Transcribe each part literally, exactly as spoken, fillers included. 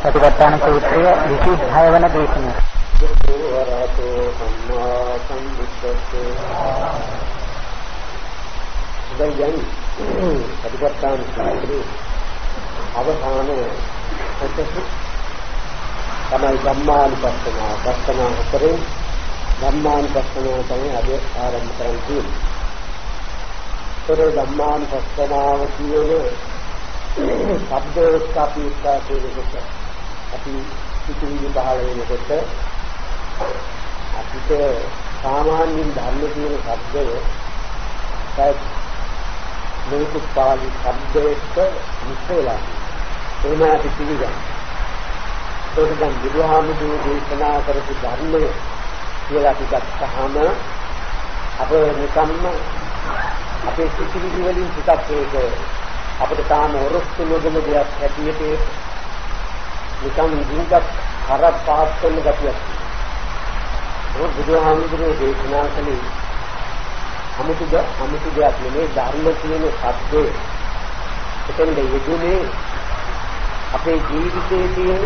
සතිපට්ඨාන සූත්‍රය විසිහය වන දේශනය. වරහතෝ සම්මා සම්බුද්දස්සේ දැන් සතිපට්ඨාන සූත්‍රයේ අවසාන කොටස තමයි ධම්මානුපස්සනාව. පස්සනාව හතරේ ධම්මානුපස්සනාව තමයි අද ආරම්භ කරන්නේ. ඒ ධම්මානුපස්සනාව කියන්නේ ශබ්දෝත්පාදීතා කියනකොට අපි පිටුවිලි පහළ වෙනකොට අපිට සාමාන්‍යයෙන් ධර්ම කියන ශබ්දය ඒත් මේක පාලි ශබ්දයක මිශ්‍රලා එහෙම අපි පිළිගන්න. ඒක දැන් බුදුහාමුදුරුවෝ දේශනා කරපු ධර්මය කියලා අපි ගත්තාම අප නිකම්ම අපේ සිතිවිලි වලින් ටිකක් ඒක අපිට තාම ඔරොත්තු නොදෙන දෙයක් හැටියට නිකම් ජීවිතක් හරක් පාස් කරන ගතියක්. ඒක බුදුහාමුදුරුවෝ දේශනා කළේ අමුතුද අමුතු දෙයක් නෙමෙයි ධර්ම කියන සත්‍යය. එතෙන්ද යෙදුනේ අපේ ජීවිතයේ තියෙන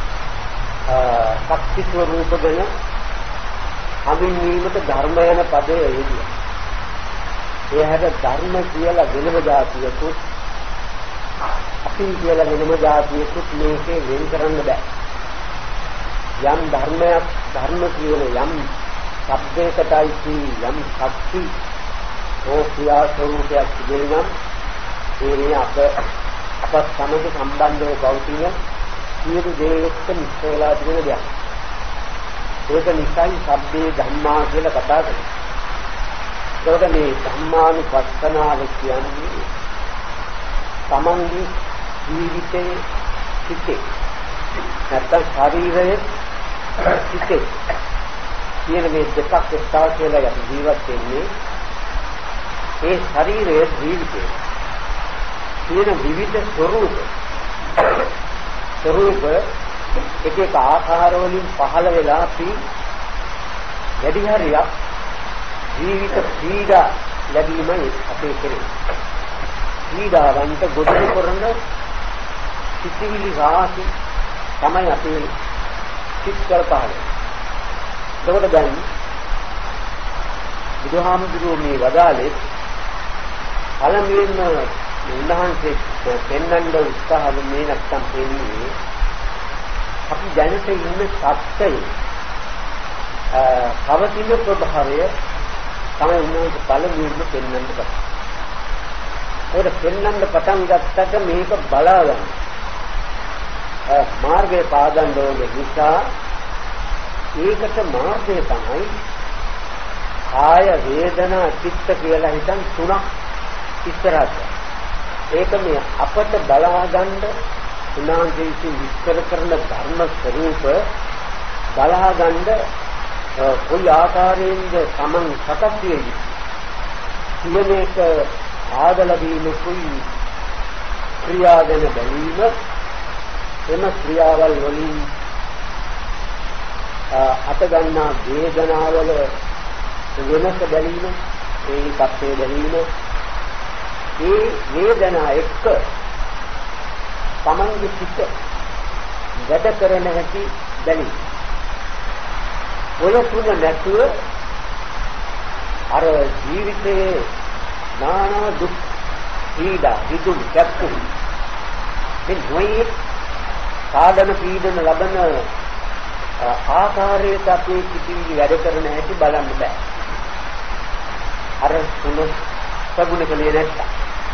ශක්ති ස්වરૂප ගැන හඳුන්වීමට ධර්ම යන පදය යෙදුවා. ඒ හැර ධර්ම කියලා වෙනම જાතියකුත් අපි කියලා වෙනම જાතියකුත් මේකේ වෙන් කරන්න බෑ. යම් ධර්මයක් ධර්ම කියන යම් ශබ්දයකටයි යම් ශක්ති ඕක්‍රියා ස්වરૂපයක් තිබෙනම් ඒ අප අප සමග සම්බන්ධව පවතින සියලු දේයක මිශ්‍රලා තිබෙන දෙයක්. ඒක නිසායි ශබ්දේ ධම්මා කියලා කතා කරන්නේ. ඒකට මේ ධම්මානුපස්සනාව කියන්නේ තමන්ගේ ජීවිතයේ සිටේ නැත්නම් ශරීරයේ සිටේ කියන මේ දෙකක් එක්තා කියලා යටි ජීවත් වෙන්නේ ඒ ශරීරයේ ජීවිතේ කියන විවිධ ස්වરૂප ස්වરૂප එක එක ආකාර වලින් පහළ වෙලා අපි වැඩි හරියක් ජීවිත පීඩා ලැබීමයි අපේ කරන්නේ. පීඩාවන්ට ගොඩනග කරන සිතිවිලි රාශි තමයි අපේ චිත්තවල පහළ. ඒකට දැන් බුදුහාමුදුරුවෝ මේ වදාළේ පළමුවෙන්ම උන්වහන්සේ පෙන්වන්න උත්සාහ කළේ නැත්තම් පෙන්නේ අපි දැනට ඉන්න සත්‍යය පවතින ප්‍රභාවය තමයි උන්වහන්සේ පළමුවෙන්ම පෙන්වන්න බෑ. ඒක පෙන්වන්න පටන් ගත්තට මේක බලා ගන්න. මාර්ගයේ පාදන් දෝනේ නිසා ඒකට මාර්ගය තමයි කාය වේදනා චිත්ත කියලා හිතන් තුනක් ඉස්සරහට. ඒක මේ අපට බලා ගන්න උන්වහන්සේ විසින් විස්තර කරන ධර්ම ස්වરૂප බලා ගන්න කොයි ආකාරයෙන්ද Taman සකස් වෙන්නේ කියන එක ආදල දීමකුයි ක්‍රියාවෙන බැලීම එම ක්‍රියාවල් වලින් අත ගන්නා වේදනාවල වෙනස බැලීම ඒ පැත්තේ බැලීම ඒ වේදනා එක්ක Tamanගේ සිත වැඩ කරන හැටි බැලීම ඔය තුන නැතුව අර ජීවිතයේ නානා දුක් පීඩා විදුම් කැප්පු මේ නොයේ සාධන පීඩන ලබන ආකාරයට අපේ පිටිවිලි වැඩ කරන හැටි බලන්න බෑ. අර තුන සගුණ කලේ නැත්තා.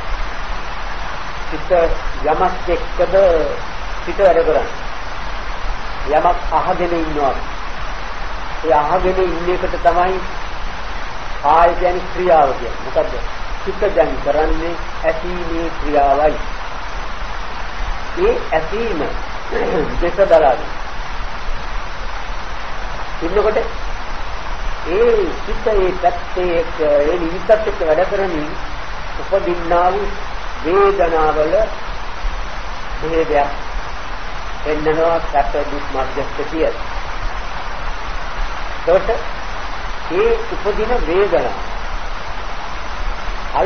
සිත යමක් එක්කද සිත වැඩ කරන්නේ. යමක් අහගෙන ඉන්නවා. ඒ අහගෙන ඉන්න එකට තමයි කාය කියන්නේ ක්‍රියාව කියන්නේ. මොකද්ද? චිත්ත දැන් කරන්නේ ඇසීමේ ක්‍රියාවයි. ඒ ඇසීම දෙක දලාගෙන. ඉන්නකොට ඒ චිත්තයේ පැත්තේ ඒ නිවිතත් එක්ක වැඩ කරමින් උපදින්නා වූ වේදනාවල භේදයක් එන්නනවා සැප දුක් මධ්‍යස්ථ කියලා. ඒකට ඒ උපදින වේදනාව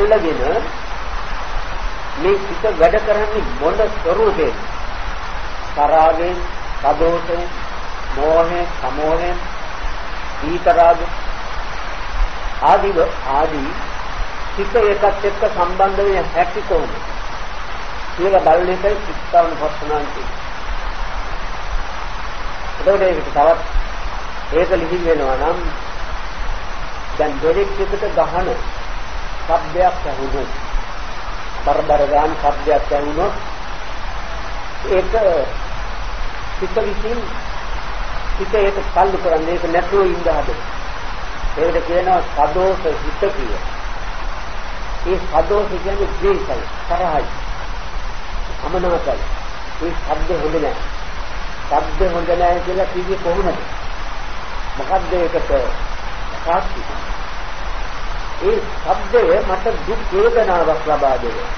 අල්ලගෙන මේ චිත්ත වැඩ කරන්නේ මොන ස්වરૂපේද? තරාගෙන්, සදෝෂයෙන්, මෝහයෙන්, සමෝහයෙන්, ඊතරාග ආදී ආදී සිත එකත් එක්ක සම්බන්ධ වෙන හැටි කොහොමද? කියලා බලන එකයි චිත්තානුපස්සනාව කියන්නේ. එතකොට ඒකට තවත් ඒක ලිහිල් වෙනවා නම් දැන් දෙලෙක් එකට ගහන ශබ්දයක් ඇහුනොත් බරබර ගාන ශබ්දයක් ඇහුනොත් ඒක සිත විසින් සිත ඒක කල්ලු කරන්නේ ඒක නැතුව ඉඳ හදන. ඒකට කියනවා සදෝෂ හිත කියලා. ඒ සදෝෂ කියන්නේ ද්වේෂයි, තරහයි, අමනාපයි. ඒ ශබ්ද හොඳ නැහැ. ශබ්ද හොඳ නැහැ කියලා කිව්වේ කොහොමද? මොකද්ද ඒකට සාක්ෂි? ඒ ශබ්දය මට දුක් වේදනාවක් ලබා දෙනවා.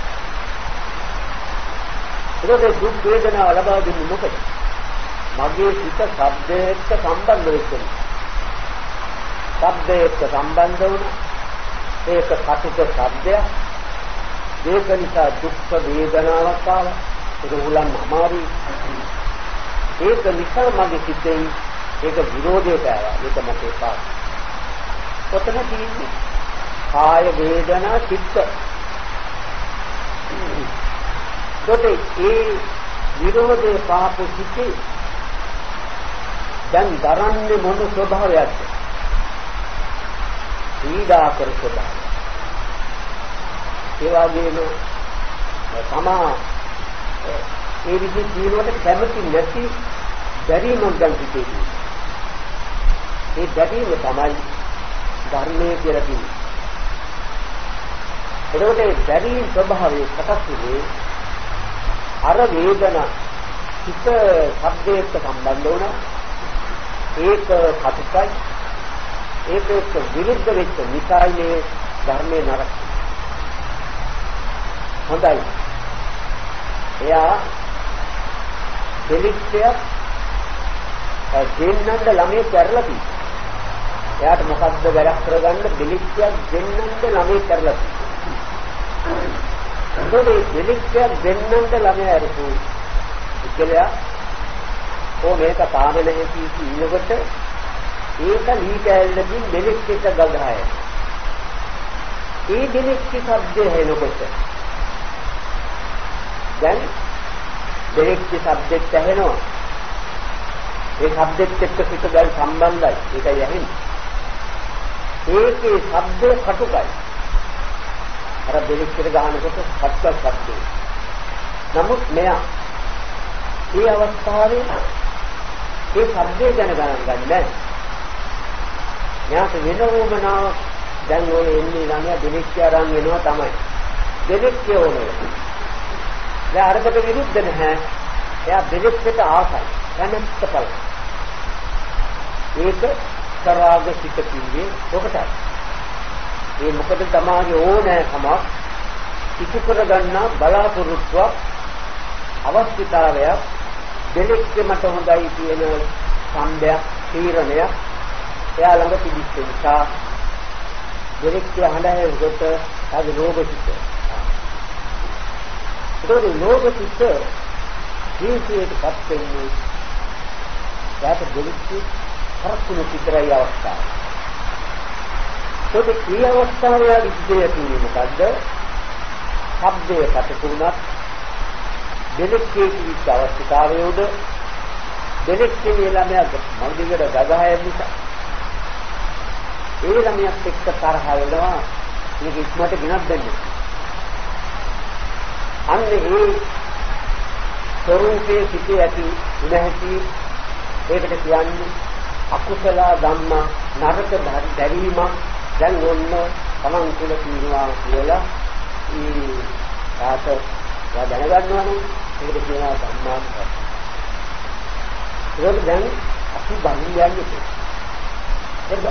ඒක දුක් වේදනාව ලබා දෙන්නේ මොකද? මගේ සිත ශබ්දයට සම්බන්ධ වෙච්ච නිසා. ශබ්දයට සම්බන්ධ වුණා. ඒක කටුක ශබ්දයක්. ඒක නිසා දුක් වේදනාවක් ආවා. ඒක උලන් අමාරුයි. ඒක නිසා මගේ සිතෙන් ඒක විරෝධයට ආවා. ඒක මට එපා. කොතන තියෙන්නේ? කාය වේදනා චිත්ත. ඒකේ ඒ විරෝධේ පාපු සිටේ දැන් දරන්නේ මොන ස්වභාවයක්ද? පීඩාකර ස්වභාවය. ඒ වගේම තමා ඒ විදිහ ජීවිතයට කැමති නැති දැරීමක් ගන්න සිටේ. ඒ දැරීම තමයි ධර්මයේ කියලා කියන්නේ. එතකොට ඒ දැරීම් ස්වභාවයේ සකස් වෙන්නේ අර වේදනා චිත්ත ශබ්දයට සම්බන්ධ වුණා. ඒක කටුකයි. ඒකත් විරුද්ධ වෙච්ච නිසායිනේ ධර්මයේ නරක. හොඳයි. එයා දෙලික්ෂය දෙන්නන්ද ළමයේ කරලා තියෙනවා. එයාට මොකද්ද වැඩක් කරගන්න දෙලික්ෂයක් දෙන්නන්ද ළමයේ කරලා තියෙනවා. ඒකේ දෙලික්ෂයක් දෙන්නන්ද ළමයේ අරපු ඉතලයා ඕ මේක තාම නැහැ කී ඉන්නකොට ඒක ලී කැලලකින් දෙලික්ෂයට ගගහය. ඒ දෙලික්ෂ શબ્දය හෙනකොට දැන් දෙලික්ෂ શબ્දෙත් ඇහෙනවා. ඒ શબ્දෙත් එක්ක සිත දැන් සම්බන්ධයි. ඒකයි ඇහෙන්නේ. ඒකේ શબ્දය කටුකයි. අර දෙලික්ෂයට ගහනකොට සත්‍ය શબ્දය. නමුත් මෙයා මේ අවස්ථාවේ ඒ શબ્දය ගැන ගණන් ගන්නෑ. යාට වෙනවමනාව දැන් ඔය එන්නේ ළමයා දෙලික්ෂය අරන් එනවා තමයි. දෙලික්ෂය ඕනේ. දැන් අරකට විරුද්ධ නැහැ. එයා දෙලික්ෂයට ආසයි. කැමැත්ත පළ. ඒක තරාග සිත කිව්වේ ඔකටයි. ඒ මොකද තමාගේ ඕනෑකමක් ඉටු කරගන්න බලාපොරොත්තුවක් අවශ්‍යතාවයක් දෙලික්ෂය මට හොඳයි කියන සම්බයක් තීරණයක් එයා ළඟ තිබිච්ච නිසා දෙලික්ෂය හඬහැරෙකට ආද ලෝභ සිත. ඒකේ ලෝභ සිත ජීවිතයටපත් වෙන්නේ යාට දෙලික්ෂය කරකුණු පිටරයි අවස්ථාව. ඒකේ මේ අවස්ථාවේ විදිහේ තියෙන්නේ මොකද්ද? ශබ්දයේ කටුකුණක් දෙලික්ෂයේ කිවිච්ච අවස්ථාවේ උඩ දෙලික්ෂයේ ළමයා මල්දිගඩ ගගහය නිසා ඒ ළමයාත් එක්ක තරහ වෙනවා. මේක ඉක්මනට ගෙනත් දෙන්නේ. අන්න ඒ ස්වરૂපයේ සිටී ඇති උනහටි ඒකට කියන්නේ අකුසල ධම්ම නරක දැරීම දැන් ඔන්න තමන් තුළ තියෙනවා කියලා ඒ කාට දැනගන්නවනේ. ඒකට කියනවා ධම්මාංග. ඒක දැන් අපි බන්නේ යන්නේ. හරිද?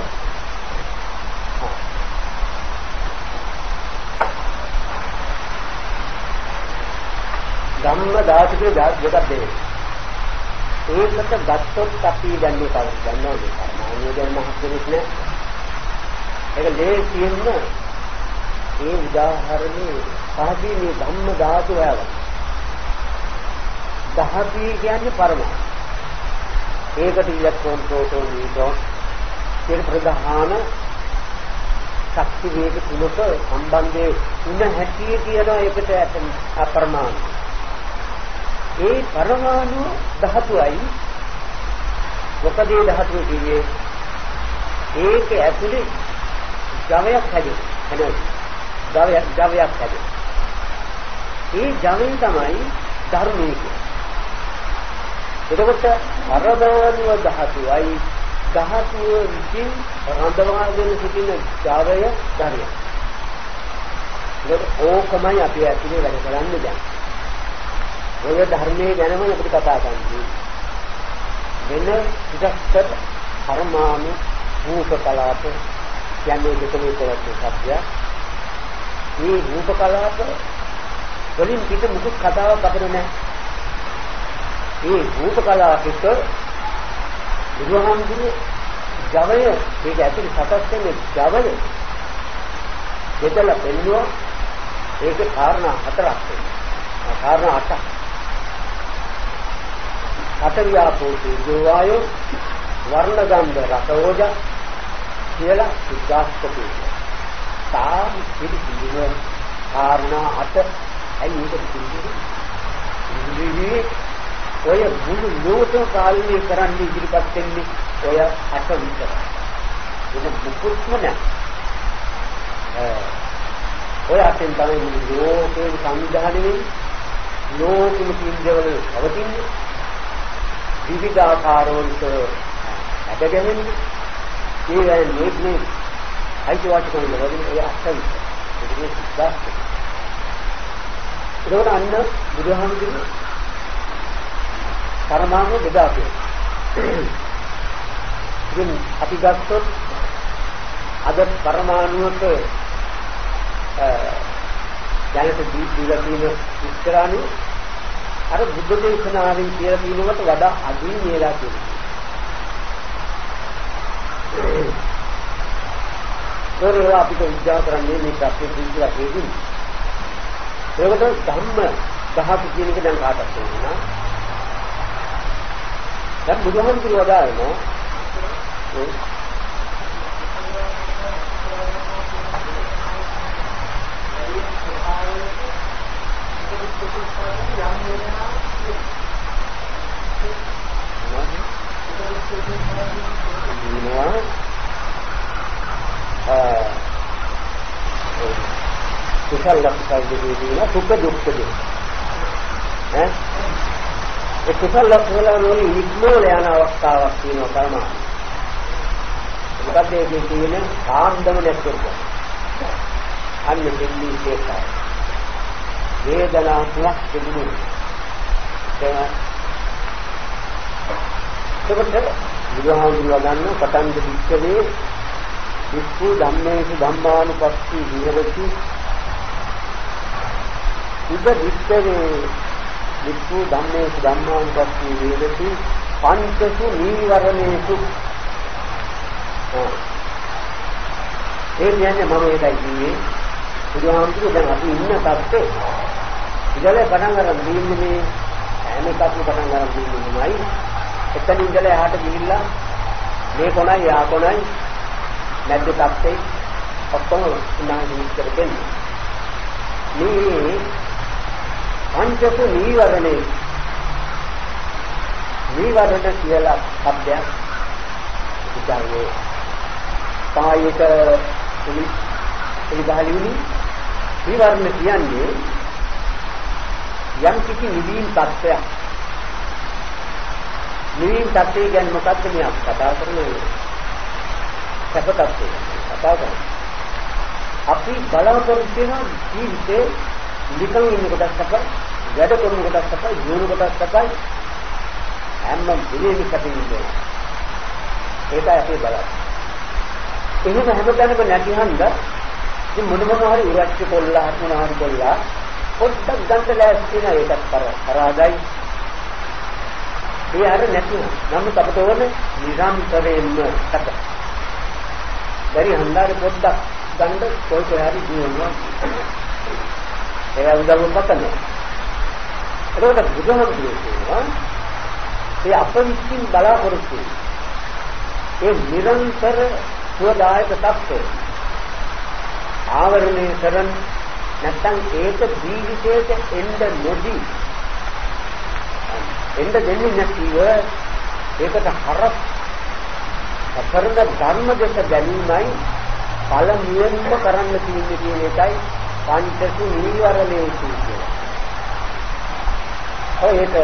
ධම්ම ධාතුකේ දෙකක් දෙන්නේ. ඒකට ගත්තොත් අපි දැන් මේ කවුද දන්නවද? සාමාන්‍ය දැන් මහත්කෙනෙක් නෑ. ඒක ලේසියෙන්ම ඒ උදාහරණේ පහදී මේ ධම්ම ධාතු වල ධාතුයි කියන්නේ පරමාණු. ඒකට ඉලෙක්ට්‍රෝන ප්‍රෝටෝන නියුට්‍රෝන කියන ප්‍රධාන ශක්ති වේග තුනක සම්බන්ධයේ උන හැටි කියනවා ඒකට ඇතන අපරමාණු. ඒ පරමාණු ධාතුවයි මොකද ඒ ධාතුව කියන්නේ ඒක ඇතුලේ ජවයක් හැදෙනවා. ජවයක් ජවයක් හැදෙනවා. ඒ ජවයෙන් තමයි ධර්මයේ කියන්නේ. එතකොට පරමාණු ධාතුවයි ධාතුව විසින් රඳවාගෙන සිටින ජවය ධර්මය. ඒක ඕකමයි අපි ඇතුලේ වැඩ කරන්නේ දැන්. ඔය ධර්මයේ ගැනම අපිට කතා කරන්නේ. වෙන ඉස්සත් පරමාණු රූප කලාප කියන්නේ දෙකම කොටස් සත්‍යය. මේ රූප කලාප වලින් පිට මුකුත් කතාවක් අපිට නැහැ. මේ රූප කලාපිට බුදුහාමුදුරුවෝ ජවය මේක ඇතුලේ සකස් වෙන ජවය දෙතල පෙන්නුවා. ඒකේ කාරණා හතරක් තියෙනවා. කාරණා අටක්. අටවියාපෝ තේජෝවායෝ වර්ණ ගන්ධ රස ඕජා කියලා සුද්ධාස්ත කියනවා. තාම පිළිසිදුව කාරණා අට ඇයි මේක පිළිසිදුවේ? ඔය මුළු ලෝකෙම පාලනය කරන්න ඉදිරිපත් වෙන්නේ ඔය අට විතරයි. ඒක මුකුත්ම නැහැ. ඔය අටෙන් තමයි මුළු ලෝකෙම සංවිධානය වෙන්නේ. ලෝකෙම කින්දවල පවතින්නේ. විවිධාකාරවලට ඇදගෙන්නේ. ඒ වගේ මේ අයිතිවාසිකම් වලින් ඔය අට විතර. ඒක සිද්ධාස්ත. ඒකට අන්න බුදුහාමුදුරුවෝ පරමාණු බෙදා කියනවා. ඉතින් අපි ගත්තොත් අද පරමාණුවක දැනට දීලා තියෙන විස්තරාණු අර බුද්ධ දේශනාවෙන් කියලා තියෙනකට වඩා අදින් නේලා කියනවා. ඒකේ අපිට උද්ඝාටනය කරන්නේ මේ ප්‍රශ්නේ පිළිතුරක් දෙන්නේ. ඒකට ධම්ම දහක කියන එක දැන් කාටද තේරෙනවා? දැන් බුදුහාමුදුරුවෝ වදාළනවා කුසල ලක්ෂණ දෙකේ සුඛ දුක්ඛ දෙක ඈ ඒ කුසල ලක්ෂණ වලින් ඉක්මෝල යන අවස්ථාවක් තියෙනවා පරමාර්ථ. මොකද ඒකේ තියෙන කාන්දම නැත්නම් අන්න දෙන්නේ ඒකයි. වේදනා තුනක් තිබුණේ. ඒකට බුදුහාමුදුරුවෝ ගන්න පටන් දෙච්චේ විස්සු ධම්මේසු ධම්මානුපස්සී විහෙරති. ඉද විස්තරේ විස්සු ධම්මේසු ධම්මානුපස්සී විහෙරති පංචසු නීවරණේසු. ඒ කියන්නේ මම ඒකයි කිව්වේ බුදුහාමුදුරුවෝ දැන් අපි ඉන්න තත්ත්වේ ඉතල පටන් ගන්න දීන්නේ හැම එකක්ම පටන් ගන්න දීන්නේමයි. එතනින් ඉඳලා එහාට ගිහිල්ලා මේ කොනයි යා කොනයි නැද්ද තත්ත්වේ ඔක්කොම උනාගේ විස්තර දෙන්නේ. මේ පංචසු නීවරණේ නීවරණ කියලා શબ્දයක් ඉතාලේ කායික පිළිබහලිනි. නීවරණ කියන්නේ යම් කිසි නිවීම තත්ත්වයක්. නිවීම තත්ත්වය කියන්නේ මොකක්ද මේ අපි කතා කරන්නේ? සැප තත්ත්වය කතා කරන්නේ. අපි බලාපොරොත්තු වෙන ජීවිතේ නිකන් ඉන්න කොටස් සැප, වැඩ කරන කොටස් සැප, ජීවන කොටස් සැපයි. හැම දෙයක්ම සැපින්නේ. ඒකයි අපි බලාපොරොත්තු. එහෙම හැමතැනම නැති හන්ද ඉතින් මොන මොන හරි ඉරච්ච කොල්ලා හරි හරි කොල්ලා පොඩ්ඩක් ගන්න ලෑස්ති වෙන ඒකත් පරාදයි. ඒ අර නැති නමුත් අපට ඕනේ නිරන්තරයෙන්ම සැප. බැරි හන්දාගේ පොඩ්ඩක් ගන්න කොයි කොහරි ජීවනවා. ඒක උදව් කරනවා. ඒකට බුදුහාමුදුරුවෝ කියනවා ඒ අප විසින් බලාපොරොත්තු ඒ නිරන්තර සුවදායක තත්ත්වය ආවරණය කරන නැත්නම් ඒක ජීවිතයට එන්න නොදී එන්න දෙන්නේ නැතිව ඒකට හරස් කරන ධර්ම දෙක ගැනීමයි පළමුවෙන්ම කරන්න තියෙන්නේ කියන එකයි පංචසු නීවරණයේ කියන්නේ. ඔය ඒක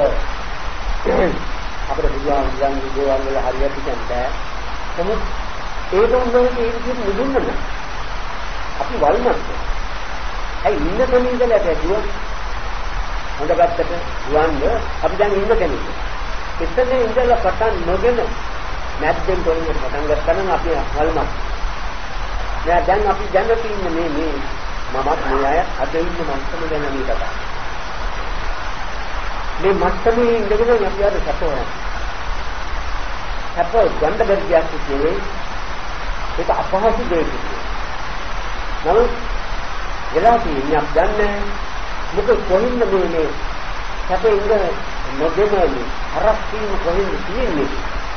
අපේ බුදුහාමුදුරන්ගේ දේවල් වල හරියට කියන්නේ නමුත් ඒක උන්වහන්සේ ඒ විදිහට නිදුන්න නෑ. අපි වල්මත්. ඇයි ඉන්න කෙනෙක් ඉඳලා ඇදුවා? හොඳ පැත්තට දුවන්න අපි දැන් ඉන්න කෙනෙක්. එතන ඉඳලා පටන් නොගෙන නැත්නම් කොහෙන්ද පටන් ගත්තා නම් අපි වල්මත්. නෑ දැන් අපි දැනට ඉන්නේ මේ මේ මමත් මේ අය අද ඉන්න මට්ටම ගැන මේ කතා. මේ මට්ටමේ ඉඳගෙන අපි අද සතෝ සතෝ ගන්න බැරියක් කියන්නේ ඒක අපහසු දෙයක්. නමුත් වෙලා තියෙන්නේ අපි දන්නේ මොකද කොහින්ද මේ මේ සතේ ඉඳ නොදෙනලු හරක් තියෙන කොහින්ද තියෙන්නේ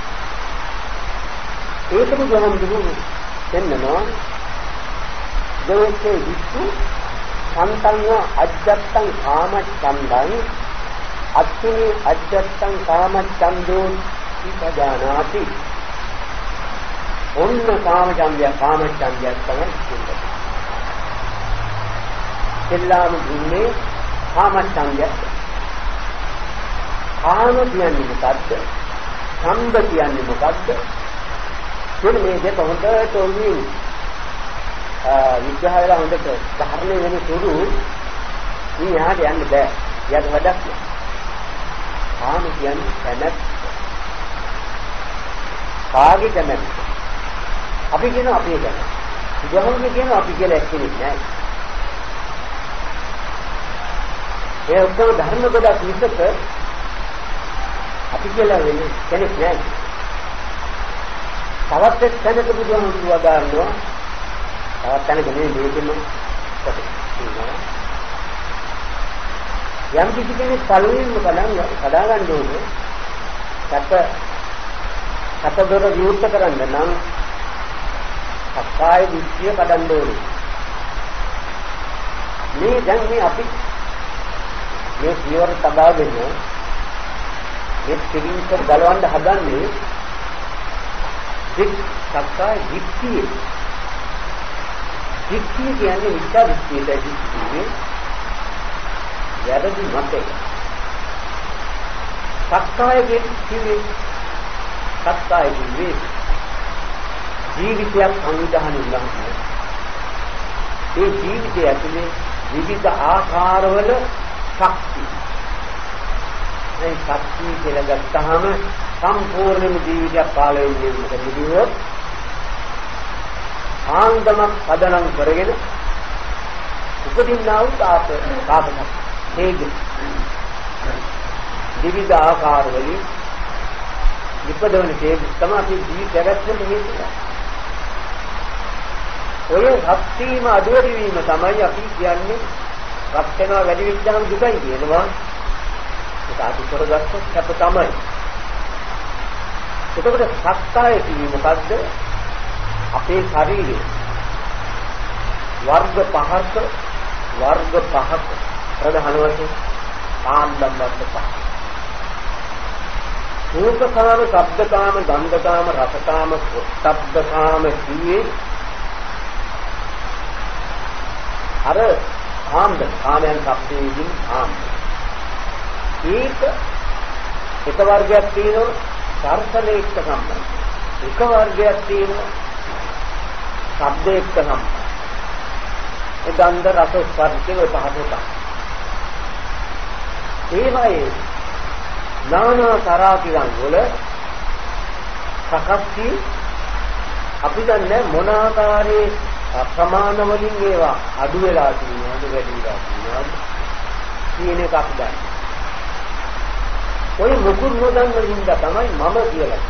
ඒක බුදුහාම දුන්නේ එන්නනවා දෙවසේ විසු සම්තං අජ්ජත්තං කාමච්ඡන්දං අත්තිනි අජ්ජත්තං කාමච්ඡන්දෝ ඉපදානාති ඔන්න කාමච්ඡන්දය කාමච්ඡන්දය තමයි කියන්නේ. එල්ලාම දුන්නේ කාමච්ඡන්දය. කාම කියන්නේ මොකද්ද? ඡන්ද කියන්නේ මොකද්ද? මෙන්න මේ දෙක හොඳට ඔළුවේ විග්‍රහයලා හොඳට ධර්මයේ වෙන සුළු මේ යහට යන්න බෑ. යට වැඩක් නෑ. කාම කියන්නේ කැමැත්ත. කාගේ කැමැත්ත? අපි කියන අපේ කැමැත්ත. බුදුහාමුදුරුවෝ කියන අපි කියලා එක්කෙනෙක් නෑ. ඒ ඔක්කොම ධර්ම ගොඩක් විසක අපි කියලා වෙන්නේ කෙනෙක් නෑ. තවත් එක් තැනක බුදුහාමුදුරුවෝ වදාරනවා තවත් තැනක මේ දෙකම යම් කිසි කෙනෙක් පළවෙනිම පදංග කඩා ගන්න ඕනේ සැප සැපදොර විවෘත කරන්න නම් සක්කාය දිට්ඨිය කඩන්න ඕනේ. මේ දැන් මේ අපි මේ පියවර තබාගෙන මේ පිළිංක ගලවන්න හදන්නේ දික් සක්කාය දිට්ඨිය. දිට්ඨිය කියන්නේ විචාර දිට්ඨියයි කියන්නේ වැරදි මතය. සක්කාය දිට්ඨිය සක්කාය දිට්ඨිය ජීවිතයක් සංවිධානය උල්ලංඝනය. ඒ ජීවිතය ඇතුලේ විවිධ ආකාරවල ශක්ති. මේ ශක්තිය කියලා ගත්තාම සම්පූර්ණම ජීවිතයක් පාල වෙන්නේ මොකද කිව්වොත් ආන්දමක් පදනම් කරගෙන උපදින්නා වූ තාප තාපක හේග විවිධ ආකාරවලින් විපදවන හේග තමයි අපි ජීවිතය ගැත්තේ හේතුව. ඔය ශක්තියම අඩුවඩි වීම තමයි අපි කියන්නේ රත් වෙනවා වැඩි වෙච්චාම දුකයි කියනවා. ඒක අතු කරගත්තොත් සැප තමයි. එතකොට සක්කාය කියන්නේ මොකද්ද? අපේ ශරීරයේ වර්ග පහක වර්ග පහක ප්‍රධාන වශයෙන් කාන්දම් වර්ග පහ. රූපකාම, ශබ්දකාම, ගන්ධකාම, රසකාම, පොට්ටබ්බකාම කියේ අර කාන්ද කාමයන් ශබ්දයෙන් කාන්ද. ඒක එක වර්ගයක් තියෙනවා සර්සලේක්ෂ සම්බන්ධ. එක වර්ගයක් තියෙනවා ශබ්දේක්ෂ සම්බන්ධ. ඒ ගන්ධ රස ස්පර්ශ කියන පහකට. ඒවයේ නානා තරාතිරන් වල සකස් වී අපි දන්නේ මොන ආකාරයේ ප්‍රමාණ වලින් ඒවා අඩු වෙලා තියෙනවද වැඩි වෙලා තියෙනවද කියන එක අපි දන්නේ. ඔය මුකුත් නොදන්න හින්දා තමයි මම කියලා.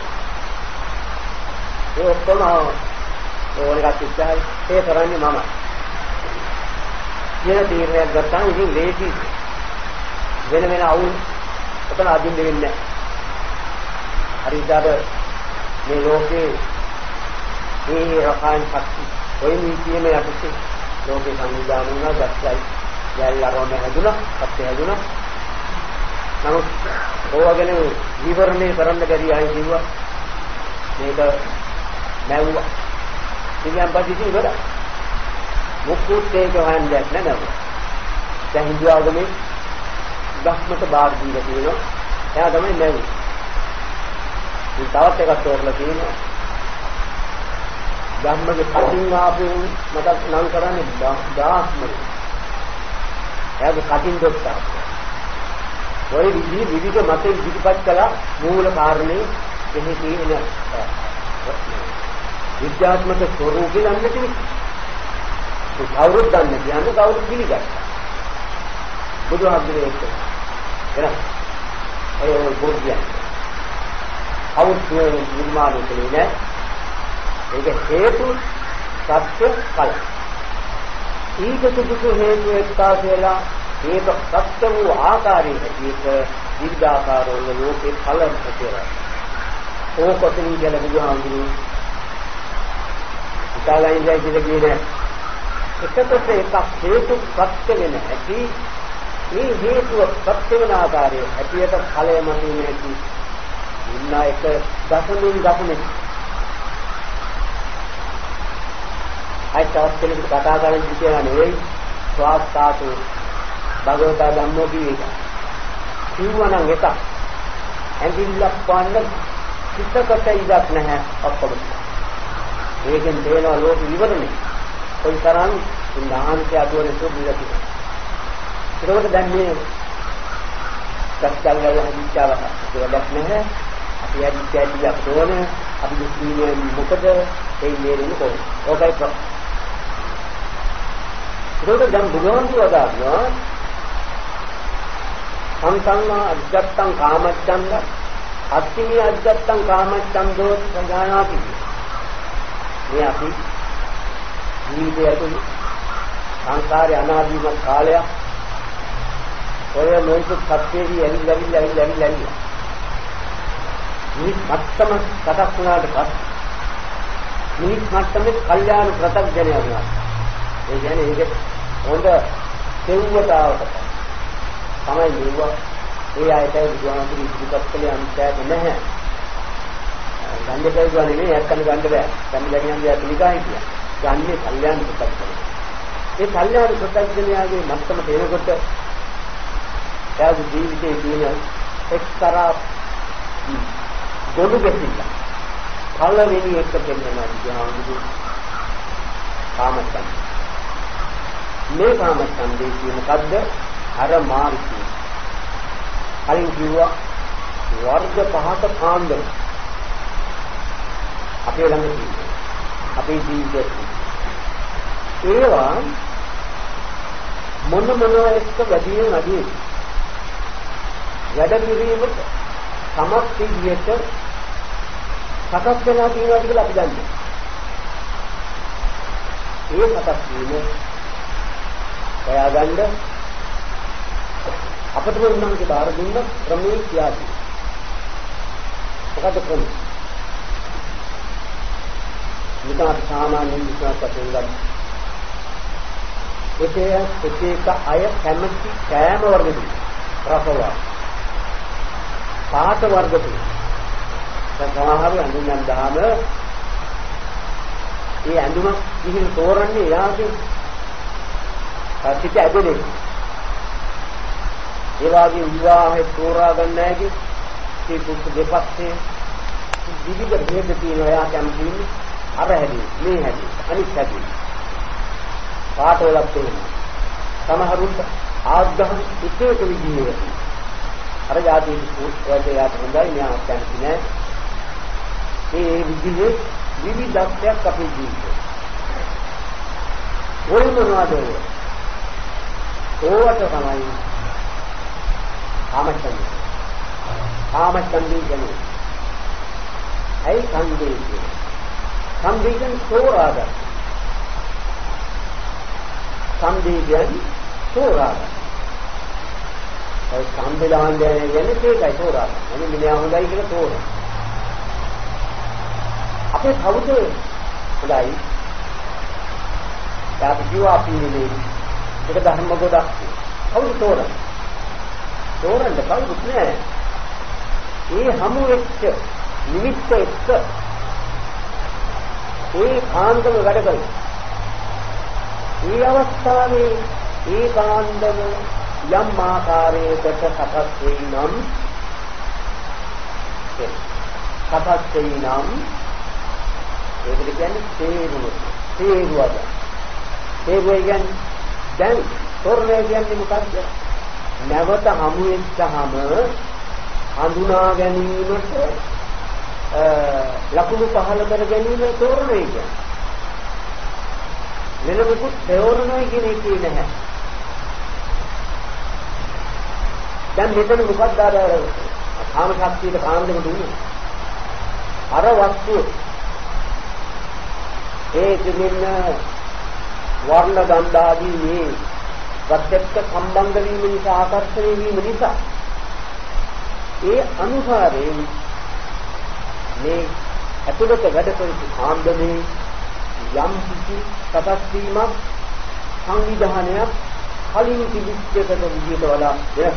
ඒ ඔක්කොම ඕනකට ඉස්සහයි ඒ කරන්නේ මම. කියන තීරණයක් ගත්තාම ඉතින් ලේසි. වෙන වෙන අවුල් ඔතන අදින්න වෙන්නේ හරියට මේ ලෝකේ මේ රසායන ශක්ති ඔය නීතියම යටතේ ලෝකේ සංවිධානය වුණා ගැස්සයි යල්ලාරෝම හැදුණා සත්‍ය හැදුණා නමුත් ඕවගෙන විවරණය කරන්න බැරි අය කිව්වා මේක නැවුවා ඉතින් පස්සේ ඉවර මුකුත් ඒක හොයන්නේ නැහැ දැන් හින්දු ආගමේ ධර්මත බාර දීලා තියෙනවා එයා තමයි නැවුවේ ඉතින් තවත් එකක් තෝරලා තියෙනවා ධම්මගේ කටින් ආපු මට නම් කරන්නේ දාස්මයි එයාගේ කටින් දොස්තා ඔය විදි විවිධ මත ඉදිරිපත් කළා මූල කාරණේ එහි තියෙන විද්‍යාත්මක ස්වરૂපය ගන්න කෙනෙක් ඒ කවුරුත් දන්නේ කියන්නේ කවුරුත් පිළිගත්තා බුදුහාමුදුරේ ඒක එන ඔය බෝධිය අවුත් නිර්මාණය කළේ නෑ ඒක හේතු සත්‍ය ඵල ඊට සුදුසු හේතු එක්කා කියලා ඒක සත්‍ය වූ ආකාරයේ හැටියට විවිධාකාරවල ලෝකේ ඵල කියලා ඕකොතනින් කියලා බුදුහාමුදුරේ ඉතාලයින්දයි කියලා කියන්නේ එකකට එකක් හේතු සත්‍ය වෙන ඇති මේ හේතුව සත්‍ය වෙන ආකාරයේ හැටියට ඵලය මතුනේ ඇති ඉන්න එක දසමින් දසමින් අයිතවත් කෙනෙකුට කතා කරන්න කියලා නෙවෙයි ස්වාස්ථාතු භගවතා ධම්මෝ කියේක කිව්වනම් එක ඇඟිල්ලක් පාන්න පිටකට ඉඩක් නැහැ ඔක්කොම ඒකෙන් තේනවා ලෝක ඉවරනේ කොයි තරම් ඉන්නාන්ති අදෝනේ සුබිලා තියෙනවා ඒකට දැන් මේ සත්‍යය හදිච්චාව දෙයක් නැහැ අපි හදිච්චාදී අපතෝන අපි දුක්ඛීනේ මොකද ඒ මේරෙන්නේ කොහොමද ඕකයි ප්‍රශ්න ඒකට දැන් බුදුහාමුදුරුවෝ දානවා සංසංගා අජත්තං කාමච්ඡන්ද අත්තිමි අජත්තං කාමච්ඡන්දෝ සජානාති මේ අපි ජීවිතය ඇතුළේ සංසාරේ අනාදිමත් කාලයක් ඔය මොකද සත්‍යයේ ඇවිල්ලා ඇවිල්ලා ඇවිල්ලා ඇවිල්ලා මේ මත්තම කටක් වුණාට පස්සේ මේ මත්තමේ කල්යාණ ප්‍රත්‍යඥය වුණා ඒ කියන්නේ ඒක හොඳ සෙව්වතාවට තමයි මෙවුවා ඒ ආයතය බුදුහාමුදුරු ඉදිරිපත් කළේ අන්තයක් නැහැ ගන්න බැහැ නෙමෙයි ඇත්තම ගන්න බෑ ගන්න බැරි නම් යා පිළිගා හිටියා ගන්නේ කල්යාණ ප්‍රත්‍යඥය ඒ කල්යාණ ප්‍රත්‍යඥයාගේ මත්තම තේනකොට එයාගේ ජීවිතයේ තියෙන එක්තරා ගොනු ගැසිල්ල පළවෙනි එක දෙන්නවා බුදුහාමුදුරු කාමච්ඡන්ද මේ කාමච්ඡන්දේ කියන මොකද්ද අර මාර්ගය කලින් කිව්වා වර්ග පහක කාණ්ඩ අපේ ළඟ තියෙනවා අපේ ජීවිතේ ඒවා මොන මොනවා එක්ක වැඩි වැඩි වැඩ පිළිවෙලට සමත් විදියට සකස් වෙනවා කියනවා කියලා අපි දන්නේ ඒ සකස් වීම හොයාගන්න අපිට උන්වහන්සේ බාර දුන්න ක්‍රමයේ කියාදී. මොකද ක්‍රමය? විතර සාමාන්‍ය විශ්වාසයක් තියෙනවා. ඒකේ එක අය කැමති කෑම වර්ගදී රසව. පාට වර්ගදී. සමහරව අඳුනන් දාම ඒ අඳුන කිහිල් තෝරන්නේ යාගේ පිට ඇදෙන්නේ. ඒ වගේ විවාහේ තෝරා ගන්න නැති මේ පුත් දෙපස්සේ විවිධ ભેද තියෙනවා යා කැමතිනේ අර හැදී මේ හැදී අනිත් හැදී පාටවලක් තියෙනවා සමහරුන්ට ආග්‍රහ එක එක විදිහේ අර જાති වගේ යාට හොඳයි න්යා කැමති නෑ මේ විදිහේ විවිධත්වයක් අපේ ජීවිතේ ඔය මොනවද ඕවට තමයි කාමච්ඡන්දය. කාමච්ඡන්දය කියන්නේ ඇයි ඡන්දේ කියන්නේ? ඡන්දේ කියන්නේ සෝරාග. ඡන්දේ කියන්නේ සෝරාග. ඒ සම්බෙදාන් දැන කියන්නේ ඒකයි තෝරා ගන්න. එනි මිනිහා හොඳයි කියලා තෝරා. අපේ කවුද හොඳයි? අපි කිව්වා අපි මේ ඒක ධර්ම ගොඩක්. කවුද තෝරන්නේ? තෝරන්න කවුරුත් නෑ. ඒ හමු වෙච්ච නිමිත්ත එක්ක ඒ කාන්දම වැඩ කරනවා. ඒ අවස්ථාවේ ඒ කාන්දම යම් ආකාරයකට සකස් වෙයි නම් සකස් වෙයි නම් ඒකට කියන්නේ තේරුව. තේරුවද? තේරුව කියන්නේ දැන් තෝරණය කියන්නේ මොකක්ද? නැවත හමු වෙච්චහම හඳුනා ගැනීමට ලකුණු පහළ කර ගැනීම තෝරණය කියන්නේ. වෙන මොකුත් තෝරණය කියන එක නෑ. දැන් මෙතන මොකක්ද අර කාම ශක්තියට කාන්දම දුන්නේ? අර වස්තුව ඒ දෙන්න වර්ණ ගන්ධ ආදී මේ ප්‍රත්‍යක්ෂ සම්බන්ධ වීම නිසා ආකර්ෂණය වීම නිසා ඒ අනුසාරයෙන් මේ අතුලත වැඩ කරපු කාන්දමේ යම් කිසි සකස් වීමක් සංවිධානයක් කලින් තිබිච්චකට විදියට වඩා වෙනස්.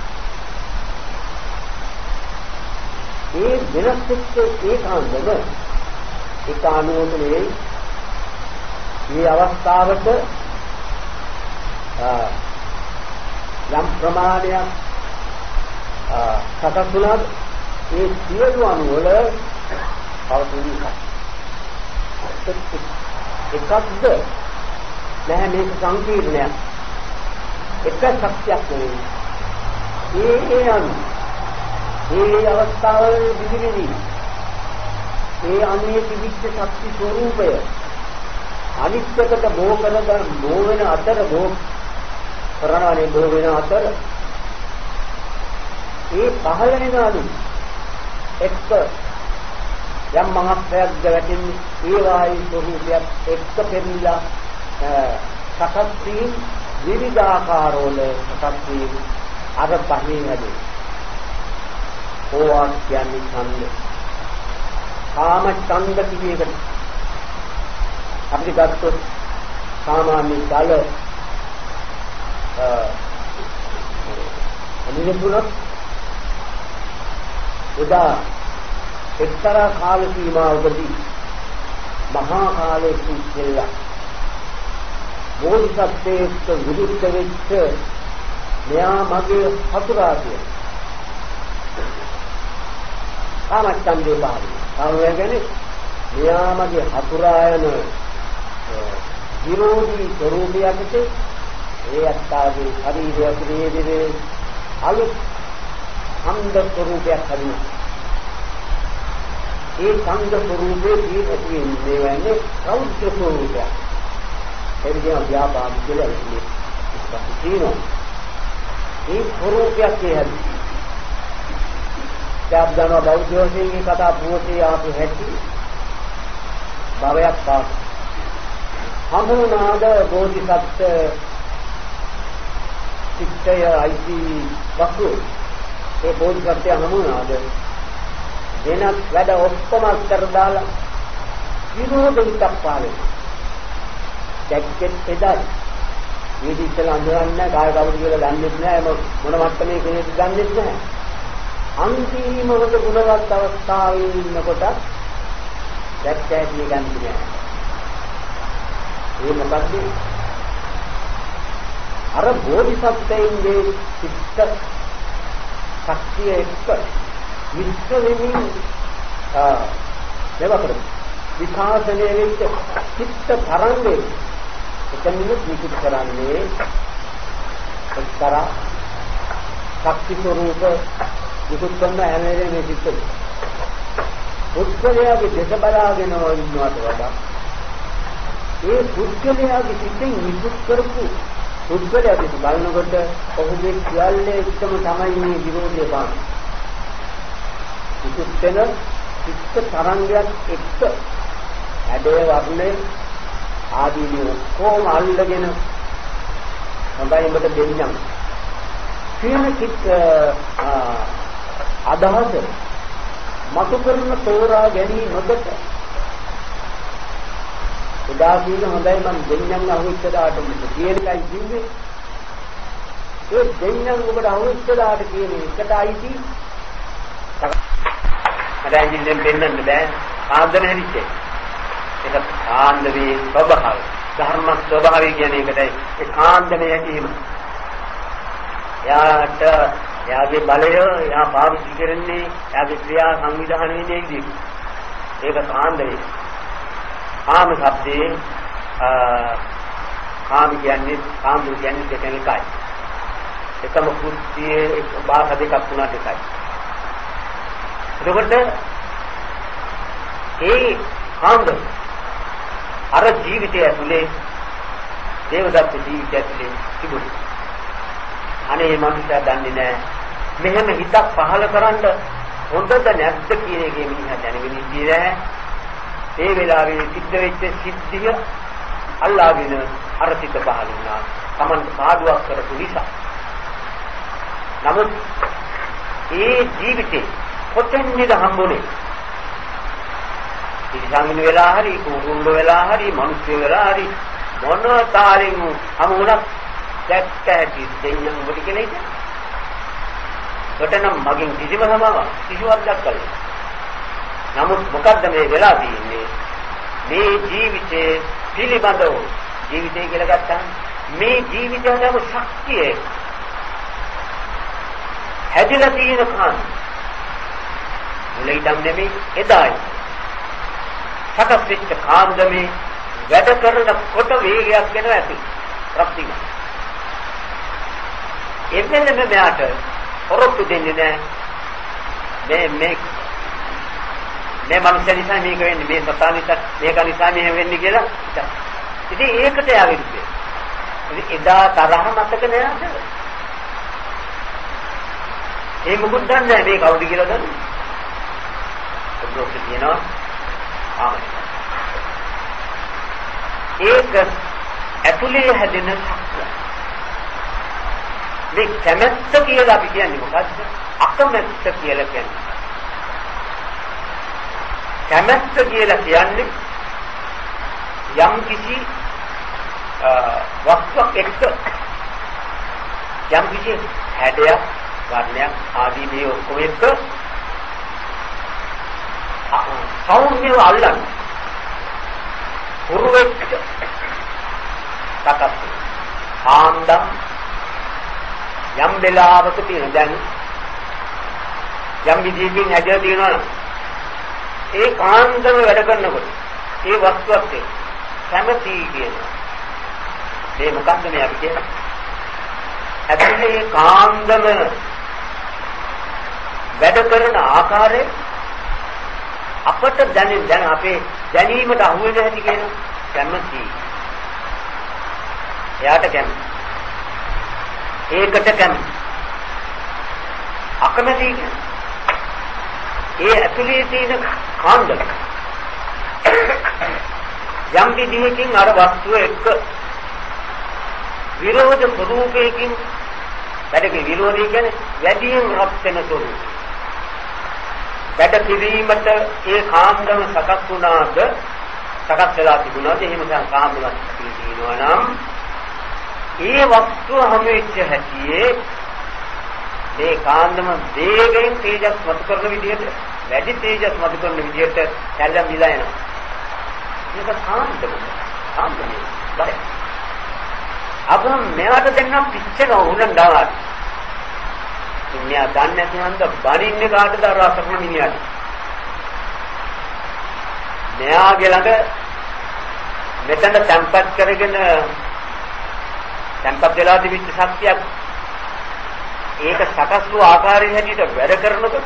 ඒ වෙනස් වෙච්ච ඒ කාන්දම ඒ කාණුවනේ මේ අවස්ථාවට යම් ප්‍රමාණයක් සකස් වුණාද ඒ සියලු අණුවල පවතින එකක්ද නැහැ මේක සංකීර්ණයක් එක සත්‍යයක් නෙවෙයි ඒ ඒ අණු ඒ අවස්ථාවල විදිවිදි ඒ අණුවේ තිබිච්ච ශක්ති ස්වરૂපය අනිත්‍යකට බෝ කරන බෝ වෙන අතර බෝ කරනවානේ බෝ වෙන අතර ඒ පහළ වෙන අණු එක්ක යම් මහත්යක් ගැටෙන්නේ ඒ වායු ස්වરૂපයක් එක්ක පෙරලා සකස් වී විවිධාකාරවල සකස් වී අර පහේ හැදේ. ඕවා කියන්නේ ඡන්ද. කාම ඡන්ද කිවියකට අපිට ගත්තොත් සාමාන්‍ය ජල අනිකුණත් උදා එක්තරා කාල සීමාවකදී මහා කාලයේ සිටලා බෝධිසත්වයට විරුද්ධ වෙච්ච මෙයා මගේ හතුරා කියන කාමච්ඡන්දේ බාහිර. කාමයෙන් මෙයා මගේ හතුරා යන විරෝධී ස්වરૂපයකට ඒ අත්තාගේ ශරීරය පිළිදෙවේ අලුත් ඡන්ද ස්වરૂපයක් හදිනවා. ඒ ඡන්ද ස්වરૂපේ ඇති වෙන්නේ වන්නේ රෞද්‍ර ස්වરૂපයක්. එදින ව්‍යාපාද කියලා කියන්නේ ඒ ස්වરૂපයක් කියන්නේ ත්‍යාගන බෞද්ධයන්ගේ කතා පුවතේ ආපු හැටි භවයක් පාස් හමුනාද බෝධිසත්ව චිත්තය අයිති වස්තු ඒ බෝධිසත්වය හමුනාද වෙනත් වැඩ ඔක්කොම අතර දාලා විරෝධිතක් පාලේ දැක්කෙත් එදා මේ දිස්සල අඳුරන්නේ කාය කවුරු කියලා දන්නේ නැහැ මොන මට්ටමේ කෙනෙක් දන්නේ නැහැ අන්තිමවට ගුණවත් අවස්ථාවේ ඉන්නකොට දැක්කැටි ගන්නේ නැහැ ඒ මොකද්ද අර බෝධිසත්වයන්ගේ චිත්ත ශක්තිය එක්ක විස්ස වෙමින් ආ දෙවකර විකාශනයේ වෙච්ච චිත්ත තරංගේ එතනින් නිකුත් කරන්නේ එක්තරා ශක්ති ස්වરૂප නිකුත් කරන හැමදේම මේ චිත්තේ පුද්ගලයාගේ දේශ බලාගෙන ඉන්නවට වඩා ඒ පුද්ගලයාගේ සිතෙන් නිකුත් කරපු පුද්ගලයාගේ බලනකොට ඔහුගේ සියල්ලේ එකම තමයි මේ විරෝධය පාන්නේ. නිකුත් වෙන චිත්ත තරංගයක් එක්ක හැඩේ වර්ණය ආදී කොහොම අල්ලගෙන හොඳයි ඔබට දෙන්නම් කියන කිත් අදහස මතු කරන තෝරා ගැනීම නොදක එදා කියන හොඳයි මම දෙන්නම් අහුවෙච්ච දාට මුද කියන එකයි කිව්වේ. ඒ දෙන්නම් ඔබට අහුවෙච්ච දාට කියන එකට අයිති අදායින් දෙන්න දෙන්න බෑ ආන්දර හැදිච්ච ඒක ආන්දරේ ස්වභාවය ධර්ම ස්වභාවය කියන්නේ ඒකටයි ඒ ආන්දරේ හැදීම යාට යාගේ බලය යා පාවිච්චි කරන්නේ යාගේ ක්‍රියා සංවිධානය වෙන්නේ ඉතින් ඒක ආන්දරේ කාම શબ્දේ කාම කියන්නේ කාම කියන්නේ දෙකෙන් එකයි එකම කුස්සියේ එක භාෂා දෙකක් තුනක් එකයි එතකොට ඒ කාමද අර ජීවිතය ඇතුලේ දේවදත්ත ජීවිතය ඇතුලේ තිබුණා අනේ මේ මනුස්සයා දන්නේ නැහැ මෙහෙම හිතක් පහල කරන්න හොඳද නැද්ද කියන එකේ මිනිහා දැනගෙන ඉන්නේ නැහැ ඒ වෙලාවේ සිද්ධ වෙච්ච සිද්ධිය අල්ලාගෙන අර සිත පහල වුණා Taman සාදුවක් කරපු නිසා නමුත් ඒ ජීවිතේ කොතෙන්ද හම්බුනේ ඉතිසංගින වෙලා හරි කුරුල්ල වෙලා හරි මිනිස්සු වෙලා හරි මොන තාලෙන් හමුණක් දැක්ක ඇති දෙයියන් ඔබට කියලා ඉතින් ඔතනම් මගෙන් කිසිම සමාවක් කිසිවක් දැක්කලේ නමුත් මොකද්ද මේ වෙලා තියෙන්නේ මේ ජීවිතේ පිළිබඳව ජීවිතය කියලා ගත්තාම මේ ජීවිතයටම ශක්තිය හැදිලා තියෙන කාන් මුලින්ම නෙමෙයි එදායි සකස් වෙච්ච කාන්දමේ වැඩ කරනකොට වේගයක් වෙනවා ඇති ප්‍රතිගත එතනම මෙයාට ඔරොත්තු දෙන්නේ නැහැ මේ මේ මේ මනුස්සය නිසා මේක වෙන්නේ මේ සතා නිසා මේක නිසා මෙහෙම වෙන්නේ කියලා ඉතින් ඒකට යාවින්නේ ඉතින් එදා තරහ මතක නෑද ඒ මොකද දන්නේ මේ කවුද කියලා දන්නේ ඔබට කියනවා ආමයි ඒක ඇතුලේ හැදෙන ශක්තිය මේ කැමැත්ත කියලා අපි කියන්නේ මොකද්ද අකමැත්ත කියලා කියන්නේ කැමැත්ත කියලා කියන්නේ යම් කිසි වස්තුවක් එක්ක යම් කිසි හැඩයක් වර්ණයක් ආදී මේ ඔක්කොම එක්ක සෞම්‍යව අල්ලන්න පුරුවෙක් සකස් ආන්දම් යම් වෙලාවක තියෙන දැන් යම් විදිහකින් හැදලා තියෙනවා ඒ කාන්දම වැඩ කරනකොට ඒ වස්තුවක් එක්ක කැමැති කියනවා මේ මොකක්ද මේ අපි කියන්නේ ඇතුලේ ඒ කාන්දම වැඩ කරන ආකාරය අපට දැනෙන දැන් අපේ දැනීමට අහු වෙන හැටි කියන කැමැති එයාට කැමැති ඒකට කැමැති අකමැති ඒ ඇතුලේ තියෙන කාන්දම යම් විදිහකින් අර වස්තුව එක්ක විරෝධ ස්වરૂපයකින් වැඩේ විරෝධය කියන්නේ වැඩියෙන් රත් වෙන ස්වરૂපය වැඩ කිරීමට ඒ කාන්දම සකස් වුණාද සකස් වෙලා තිබුණාද එහෙම දැන් කාන්දමක් තියෙනවා නම් ඒ වස්තුව හැම වෙච්ච හැටියේ මේ කාන්දම වේගයෙන් තේජස් මත කරන විදිහට වැඩි තේජස් මත කරන විදිහට සැලම් විලා එනවා මේක කාන්දම කාන්දමේ බය අපුම් මෙයාට දෙන්න පිච්චෙන උලන්දාවත් මෙයා දන්නේ නැති හන්ද බරින්නේ කාටද අර අසරණ මිනිහට මෙයාගේ ළඟ මෙතන තැම්පත් කරගෙන තැම්පත් වෙලා තිබිච්ච ශක්තියක් ඒක සකස් වූ ආකාරයෙන් හැටියට වැඩ කරනකොට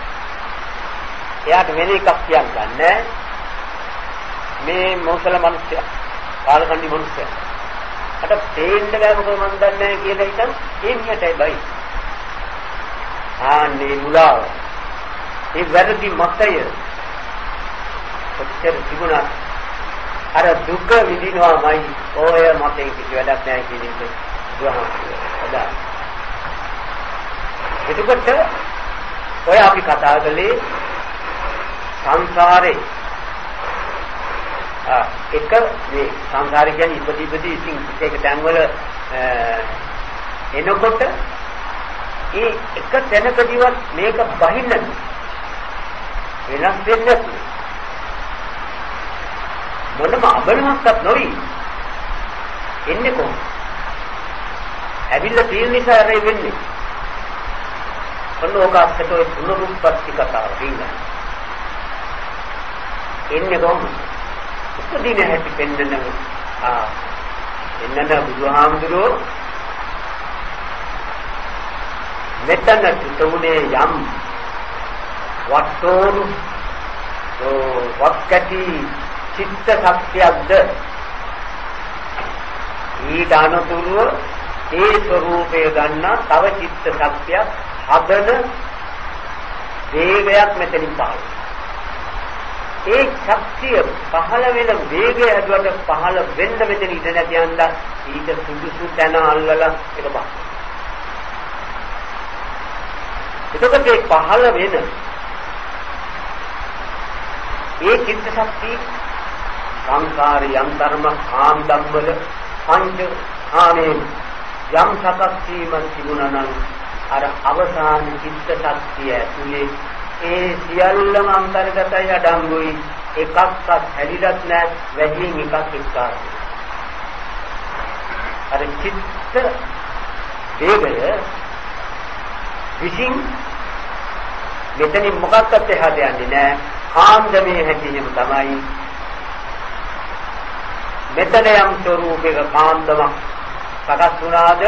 එයාට වෙන එකක් කියන්න ගන්නෑ මේ මොසල මිනිස්සයා කාලකන්ණි මිනිස්සයා අට තේින්න බෑ මොකද මන් දන්නේ නැහැ කියලා හිතන් එන්නටයි බයි ආන්නේ මුලාව ඒ වැරදි මතය ඔච්චර තිබුණා අර දුක විඳිනවාමයි ඔය මතේ කිසි වැඩක් නැහැ කියන එක දුහම අදා එතකොට ඔය අපි කතා කළේ සංසාරේ ආ එක මේ සංසාරය කියන්නේ ඉපදි ඉපදි ඉතින් එක තැන්වල එනකොට ඒ එක තැනකදීවත් මේක බහින්න වෙනස් වෙන්නේ මොනම අබලමක්වත් නොවි එන්නේ කොහොමද? ඇවිල්ලා තියෙන නිසා ඇරෙ වෙන්නේ. ඔන්න ඕක අපිට ඔය පුනරුත්පත්ති කතාව දින්නා. එන්නේ කොහොමද? උපදින හැටි පෙන්නන ආ එන්නද බුදුහාමුදුරෝ මෙතන තුතුනේ යම් වට්ටෝරු වක්කටි චිත්ත ශක්තියක්ද ඊට අනුතුරුව ඒ ස්වરૂපය ගන්නා තව චිත්ත ශක්තියක් හදන වේගයක් මෙතනින් පහළ. ඒ ශක්තිය පහළ වෙන වේගය හදුවට පහළ වෙන්න මෙතන ඉඳ නැති යන්දා ඊට සුදුසු තැන අල්ලලා ඒක බහ. එතකොට ඒ පහළ වෙන ඒ චිත්ත ශක්තිය සංකාරී යම් ධර්ම කාම ධම්මවල පංච කාමයෙන් යම් සකස් වීමක් තිබුණා නම් අර අවසාන චිත්ත ශක්තිය ඇතුලේ ඒ සියල්ලම අන්තර්ගතයි අඩංගුයි එකක්වත් හැදිලත් නැහැ වැඩියෙන් එකක් එක්කාර අර චිත්ත වේගය විසින් මෙතනින් මොකක්වත් එහාට යන්නේ නැහැ කාන්දමේ හැදීම තමයි මෙතන යම් ස්වરૂපයක කාන්දමක් සකස් වුණාද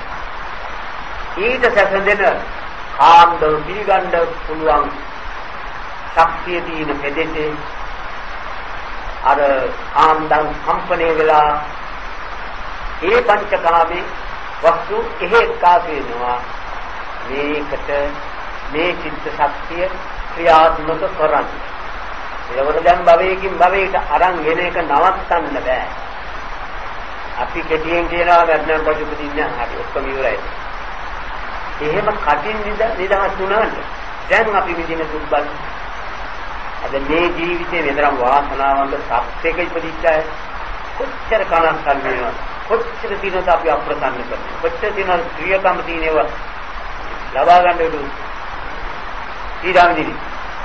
ඊට සැසඳෙන කාන්දම පිළිගන්න පුළුවන් ශක්තිය තියෙන පෙදෙසේ අර කාන්දම් කම්පණය වෙලා ඒ පංචකාමේ වස්තු එහෙ එක්කාසු වෙනවා මේකට මේ චිත්ත ශක්තිය ක්‍රියාත්මක කරන්නේ. ඒවල දැන් භවයකින් භවයට අරන් එන එක නවත්තන්න බෑ. අපි කෙටියෙන් කියනවා නැත්නම් පසුපදින්න හරි ඔක්කොම ඉවරයි. එහෙම කටින් නිදහස් වුණාට දැන් අපි විඳින දුක් බල අද මේ ජීවිතේ වෙනතරම් වාසනාවන්ත සත්‍යක ඉපදිච්ච අය කොච්චර කනක් ගන්නවා කොච්චර දිනකට අපි අප්‍රසන්න කරනවා කොච්චර දිනක් ක්‍රියාකම් තියෙනවා ලබා ගන්න උදු ඊඩාමිනි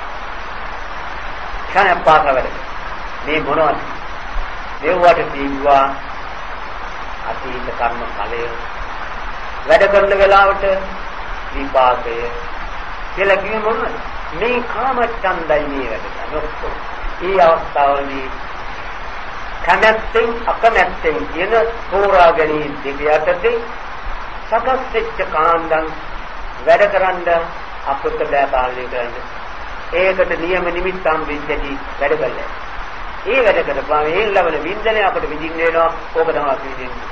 කන පාසවල මේ මොනවද දේවවට දීවා අතීත කර්ම ඵලය වැඩ කරන වෙලාවට විපාකය කියලා කිව්ව මොනවද මේ කාම ඡන්දයි මේ වැඩ කරන ඔක්කොම ඒ අවස්ථාවේදී කැමැත්තෙන් අකමැත්තෙන් කියන තෝරා ගැනීම දෙක යටතේ සකස් වෙච්ච කාන්දන් වැඩ කරන්න අපිට බෑ පාලනය කරන්න ඒකට නියම නිමිත්තම් වෙච්චදී වැඩ කළා ඒ වැඩ කරපුවාම ඒ ලබන වින්දනය අපිට විඳින්න වෙනවා ඕක තමයි අපි විඳින්නේ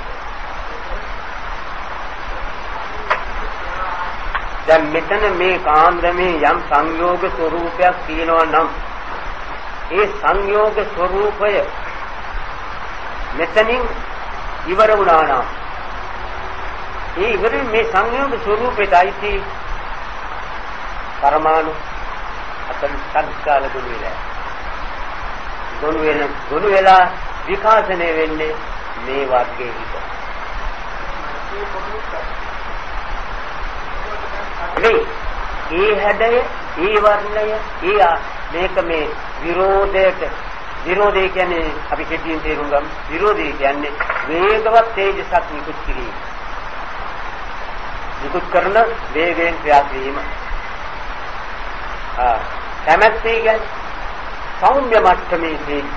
දැන් මෙතන මේ කාන්දමේ යම් සංයෝග ස්වરૂපයක් තියෙනවා නම් ඒ සංයෝග ස්වરૂපය මෙතනින් ඉවර වුණා නම් ඒ ඉවරින් මේ සංයෝග ස්වરૂපයට අයිති පරමාණු අතන සංස්කාර ගුණ වෙලා ගුණ වෙන ගුණ වෙලා විකාශනය වෙන්නේ මේ වර්ගයේ විතර මේ ඒ හැඩය ඒ වර්ණය ඒ මේක මේ විරෝධයට විරෝධය කියන්නේ අපි කෙටියෙන් තේරුම් ගමු විරෝධය කියන්නේ වේගවත් තේජසක් නිකුත් කිරීම නිකුත් කරන වේගයෙන් ක්‍රියාත්මක වීම ආ කැමැත්තේ කියන්නේ සෞම්‍ය මට්ටමේ තේජස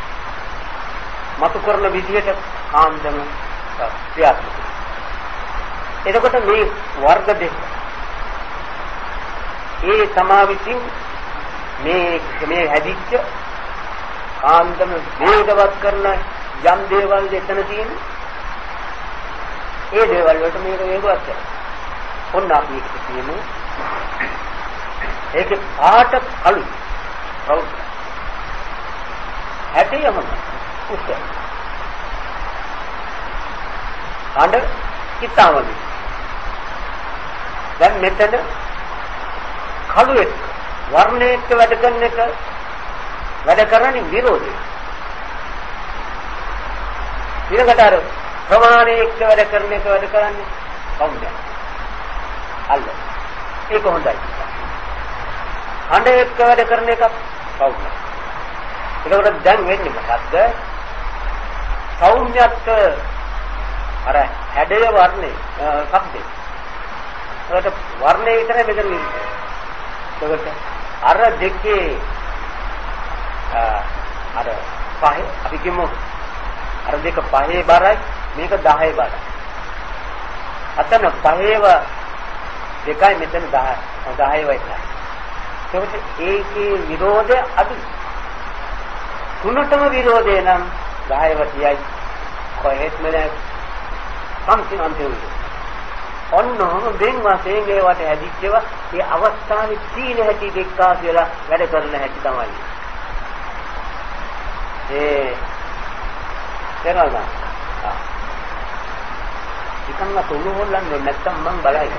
මතු කරන විදිහට කාන්දම ක්‍රියාත්මක එතකොට මේ වර්ග දෙක ඒ සමාවිතින් මේ මේ හැදිච්ච කාන්දම වේගවත් කරන යම් දේවල් එතන තියෙන ඒ දේවල් වලට මේක වේගවත් කරනවා. ඔන්න අපි එක්ක කියමු. ඒකේ පාට කළු. රවුම්. හැටියම උස්ස. අඬ කිතාවලු. දැන් මෙතන කළු එක්ක වර්ණ එක්ක වැඩ කරන එක වැඩ කරන්නේ විරෝධය. ඊළඟට අර ප්‍රමාණය එක්ක වැඩ කරන එක වැඩ කරන්නේ සෞම්‍යය. අල්ල. ඒක හොඳයි. හඬ එක්ක වැඩ කරන එක සෞම්‍යය. ඒකට දැන් වෙන්නේ මොකද්ද? සෞම්‍යත්ව අර හැඩය වර්ණේ શબ્දේ. ඒකට වර්ණේ විතරයි මෙතන ඉන්නේ. ඒකට අර දෙකේ අර පහේ අපි කියමු අර දෙක පහේ බරයි මේක දහයේ බරයි. අතන පහේව දෙකයි මෙතන දහය. දහයේ වයිලා. ඒකට ඒකේ විරෝධය අඩුයි. තුනටම විරෝධය නම් දහයව තියයි කොහෙත්ම නැහැ. සම්පූර්ණ අන්තිමයි. ඔන්නෝම දෙන් වශයෙන් ඒවට හැදිච්චව ඒ අවස්ථාවේ සීල හැටි දෙක්කා කියලා වැඩ කරන හැටි තමයි. ඒ තේරෙනවද? ආ. ඉතින් මම තුනු හොල්ලන්නේ නැත්තම් මං බලයි.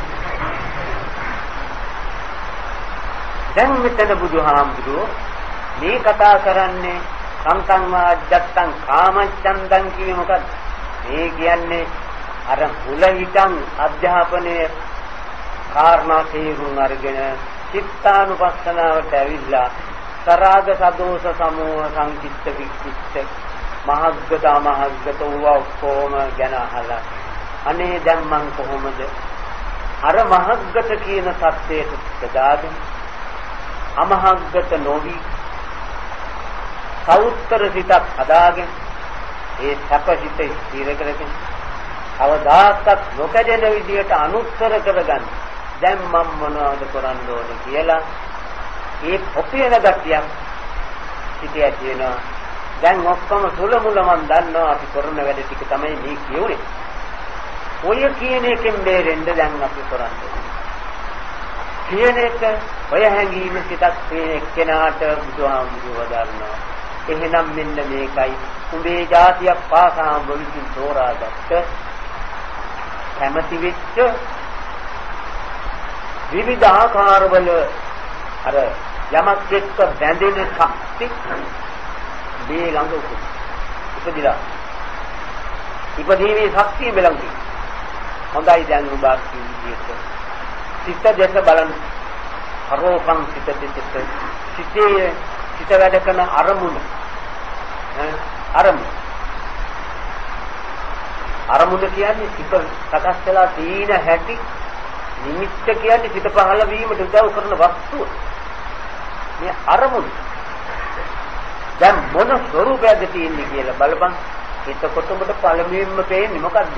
දැන් මෙතන බුදුහාමුදුරුවෝ මේ කතා කරන්නේ සංකම් වාජ්ජත්තං කාමච්ඡන්දං කියේ මොකද්ද? මේ කියන්නේ අර මුල හිටන් අධ්‍යාපනයේ කාරණා තේරුම් අරගෙන චිත්තානුපස්සනාවට ඇවිල්ලා සරාග සදෝෂ සමෝහ සංකිට්ඨ වික්කිට්ඨ මහග්ගත අමහග්ගත වූ ඔක්කොම ගැන අහලා අනේ දැන් මං කොහොමද අර මහග්ගත කියන සත්‍යයට ප්‍රදාගෙන අමහග්ගත නොවි සෞත්තර සිතක් හදාගෙන ඒ සැපසිත ස්ථිර කරගෙන අවදාසක් නොකඩෙන විදියට අනුත්තර කරගන්න. දැන් මම මොනවද කරන්න ඕනේ කියලා ඒ පොපියන ගතියක් සිටිය තියෙනවා. දැන් ඔක්කොම සුල මුල මන් දන්නවා අපි කරන වැඩ ටික තමයි මේ කියුනේ. ඔය කියන එකෙන් බේරෙන්න දැන් අපි කරන්නේ. කියන එක ඔය හැංගීම සිතක් මේ එක්කෙනාට බුදුහාමුදුරුවෝ වදාරනවා. එහෙනම් මෙන්න මේකයි උඹේ જાතියක් පාසාම් වලින් තෝරාගත්ත කැමැති වෙච්ච විවිධ ආකාරවල අර යමක් එක්ක බැඳෙන ශක්ති මේ ළඟ උපදිලා ඉපදීමේ ශක්තිය මෙලඟදී හොඳයි දැන් උඹක් විදියට සිත දෙස බලන්න අරෝපං සිත දෙස සිතේ සිත වැඩ කරන අරමුණ අරමුණ අරමුණ කියන්නේ සිත සකස් වෙලා තීන හැටි නිමිත්ත කියන්නේ සිත පහළ වීමට උදව් කරන වස්තුව මේ අරමුණ දැන් මොන ස්වરૂපයක්ද තියෙන්නේ කියලා බලපන් එතකොට ඔබට පළමුවෙන්ම පේන්නේ මොකද්ද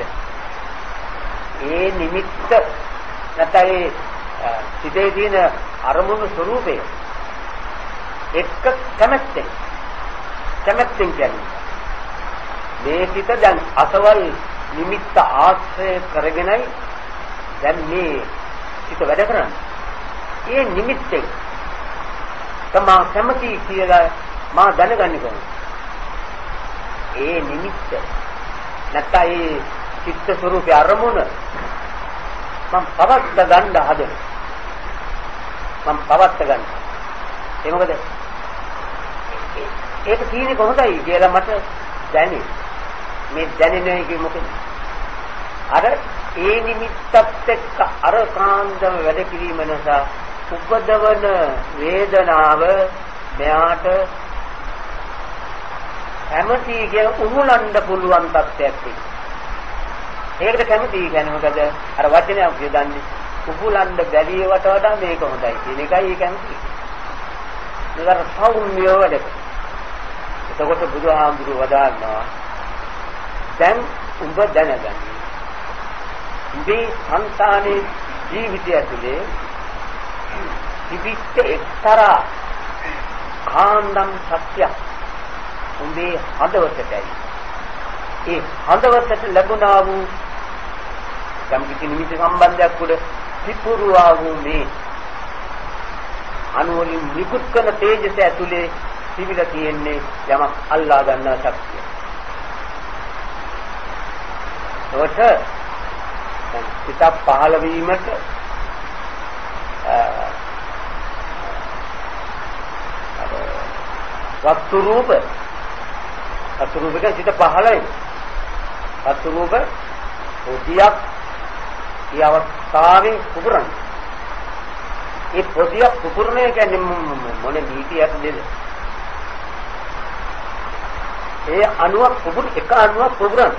ඒ නිමිත්ත නැත්නම් සිතේ තියෙන අරමුණු ස්වરૂපය එක්ක කැමැත්තෙන් කැමැත්තෙන් කියන්නේ මේ සිත දැන් අසවල් නිමිත්ත ආශ්‍රය කරගෙනයි දැන් මේ සිත වැඩ කරන්නේ. ඒ නිමිත්තෙන් තමා කැමති කියලා මා දැනගන්නේ කොහොමද? ඒ නිමිත්ත නැත්නම් ඒ චිත්ත ස්වરૂපේ අරමුණ මම පවත් ගන්න හදන. මම පවත් ගන්න. ඒ මොකද? ඒක තියෙන්නේ කොහොමදයි කියලා මට දැනේ. මේ දැනෙන්නේ කිය මොකද? අර ඒ නිමිත්තත් එක්ක අර කාන්දම වැඩ කිරීම නිසා උපදවන වේදනාව මෙයාට කැමති කියන උහුලන්න පුළුවන් තත්ත්වයක් තියෙනවා. ඒකට කැමති කියන්නේ මොකද? අර වචනයක් යොදන්නේ උහුලන්න බැරිවට වඩා මේක හොඳයි කියන එකයි කැමති. නේද? සෞම්‍ය වැඩ. එතකොට බුදුහාමුදුරුවෝ වදාළා දැන් උඹ දැනගන්න. උඹේ సంతානේ ජීවිතය ඇතුලේ තිබිච්ච එක්තරා කාන්දම් සත්‍යයක් උඹේ හදවතටයි. ඒ හදවතට ලැබුණා වූ යම් කිසි නිමිති සම්බන්ධයක් උඩ පිපුරුවා වූ මේ අනුවලින් විකුත් කරන තේජස ඇතුලේ තිබිලා තියෙන්නේ යමක් අල්ලා ගන්නා ශක්තිය. ඒකට සිත පහළ වීමට වස්තු රූප වස්තු රූපක සිත පහළයි වස්තු රූප පොදියක් ඒ අවස්ථාවේ පුපුරන ඒ පොදියක් පුපුරණය කියන්නේ මොන නීතියක්ද ඒ අණුවක් පුපුර එක අණුවක් පුපුරන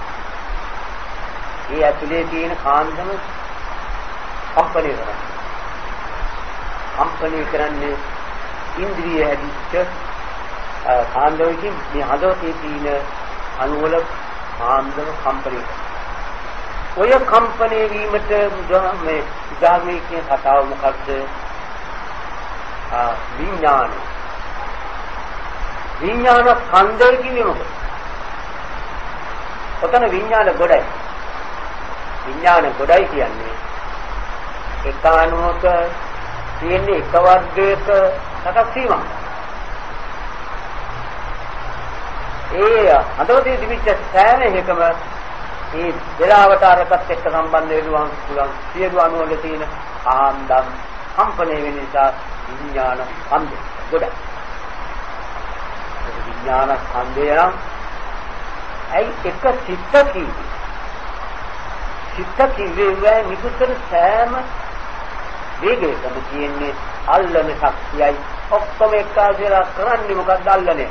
ඒ ඇතුලේ තියෙන කාන්දම කම්පණය කරන්නේ කම්පණය කරන්නේ ඉන්ද්‍රිය හැදිච්ච කාන්දමකින් මේ හදවතේ තියෙන අණුවල කාන්දම කම්පණය ඔය කම්පණය වීමට මේ ධර්මයේ කියන කතාව මොකක්ද විඥාන විඥාන ස්කන්ධය කියන්නේ මොකද ඔතන විඥාන ගොඩයි විඥාන ගොඩයි කියන්නේ එක අණුවක තියෙන එක වර්ගයක සකස් වීමක් ඒ අදවදී දිවිච්ච සෑම එකම ඒ වෙලාවට අරකට එක්ක සම්බන්ධ වෙනවා පුළුවන් සියලු අණු වල තියෙන ආන්දම් කම්පණය වෙන නිසා විඥාන ස්කන්ධය ගොඩයි විඥාන ස්කන්ධය නම් ඇයි එක චිත්තකී චිත්තකී වේ නිකුතර සෑම වේගයකම තියෙන්නේ අල්ලන ශක්තියයි ඔක්කොම එක්කාසලා කරන්නේ මොකක්ද අල්ලන්නේ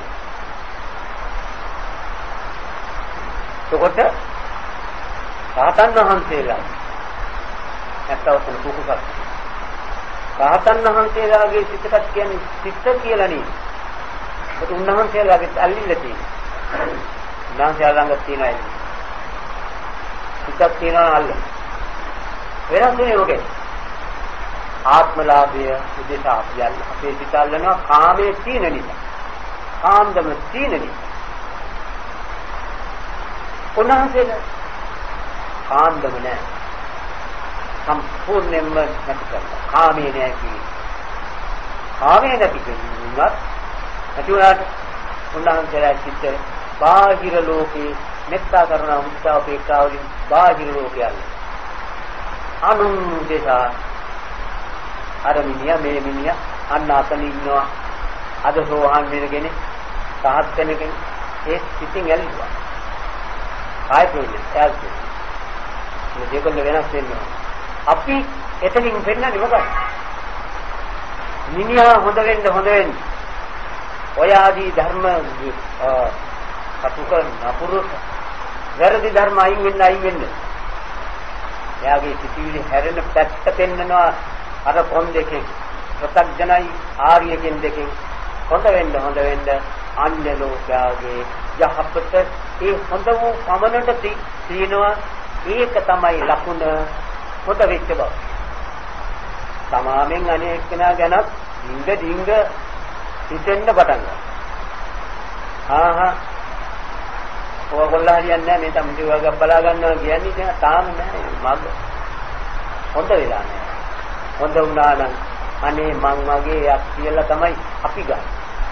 එතකොට රහතන් වහන්සේලා නැත්තවසන කුකුසක් රහතන් වහන්සේලාගේ සිතකට කියන්නේ සිත කියලා නේ ඒත් උන්වහන්සේලාගේ අල්ලිල්ල තියෙනවා උන්වහන්සේලා ළඟ තියෙනවා සිතක් තියෙනවා අල්ල වෙනස්නේ ඔකේ ආත්මලාභය උදේසා අපි අපේ සිත අල්ලනවා කාමයේ තියෙන නිසා කාන්දම තියෙන නිසා උන්වහන්සේලා කාන්දම නැහැ සම්පූර්ණයෙන්ම නැති කරලා කාමයේ නැහැ කියන්නේ කාමයේ නැති කියනවත් නැති වුණාට උන්වහන්සේලා චිත්ත බාහිර ලෝකේ මෙත්තා කරන උත්සාහ අපේක්ෂා වලින් බාහිර ලෝකයේ අනුන් දෙසා අර මිනිහා මේ මිනිහා අන්න අතන ඉන්නවා අද සෝහන් වෙනගෙන සහත් වෙනගෙන ඒ සිතින් ඇල්ලුවා ආයි ප්‍රොජෙක්ට් ඇල්ලුවා මේ දෙකල වෙනස් වෙනවා අපි එතනින් වෙන්නන්නේ මොකක්ද මිනිහා හොඳ වෙන්න හොඳ වෙන්න ඔය ආදී ධර්ම අතුක නපුරු වැරදි ධර්ම අයින් වෙන්න අයින් වෙන්න එයාගේ සිතිවිලි හැරෙන පැත්ත පෙන්නනවා අර කොන් දෙකෙන් ප්‍රත්‍යඥයි ආර්යයෙන් දෙකෙන් හොඳ වෙන්න හොඳ වෙන්න අන්‍ය ලෝකයාගේ යහපත ඒ හොඳ වූ පමණට තියෙනවා ඒක තමයි ලකුණ හොඳ වෙච්ච බව තමාමෙන් අනේක කෙනා ගැනත් ඩිංග ඩිංග හිතෙන්න පටන් ගන්නවා ආහා ඔයගොල්ලෝ හරියන්නේ නැහැ මේ තමයි වගේ බලා ගන්නවා කියන්නේ ඉතින් තාම නැහැ මග හොඳ වෙලා නැහැ හොඳ වුණා නම් අනේ මං වගේ යක් කියලා තමයි අපි ගන්න.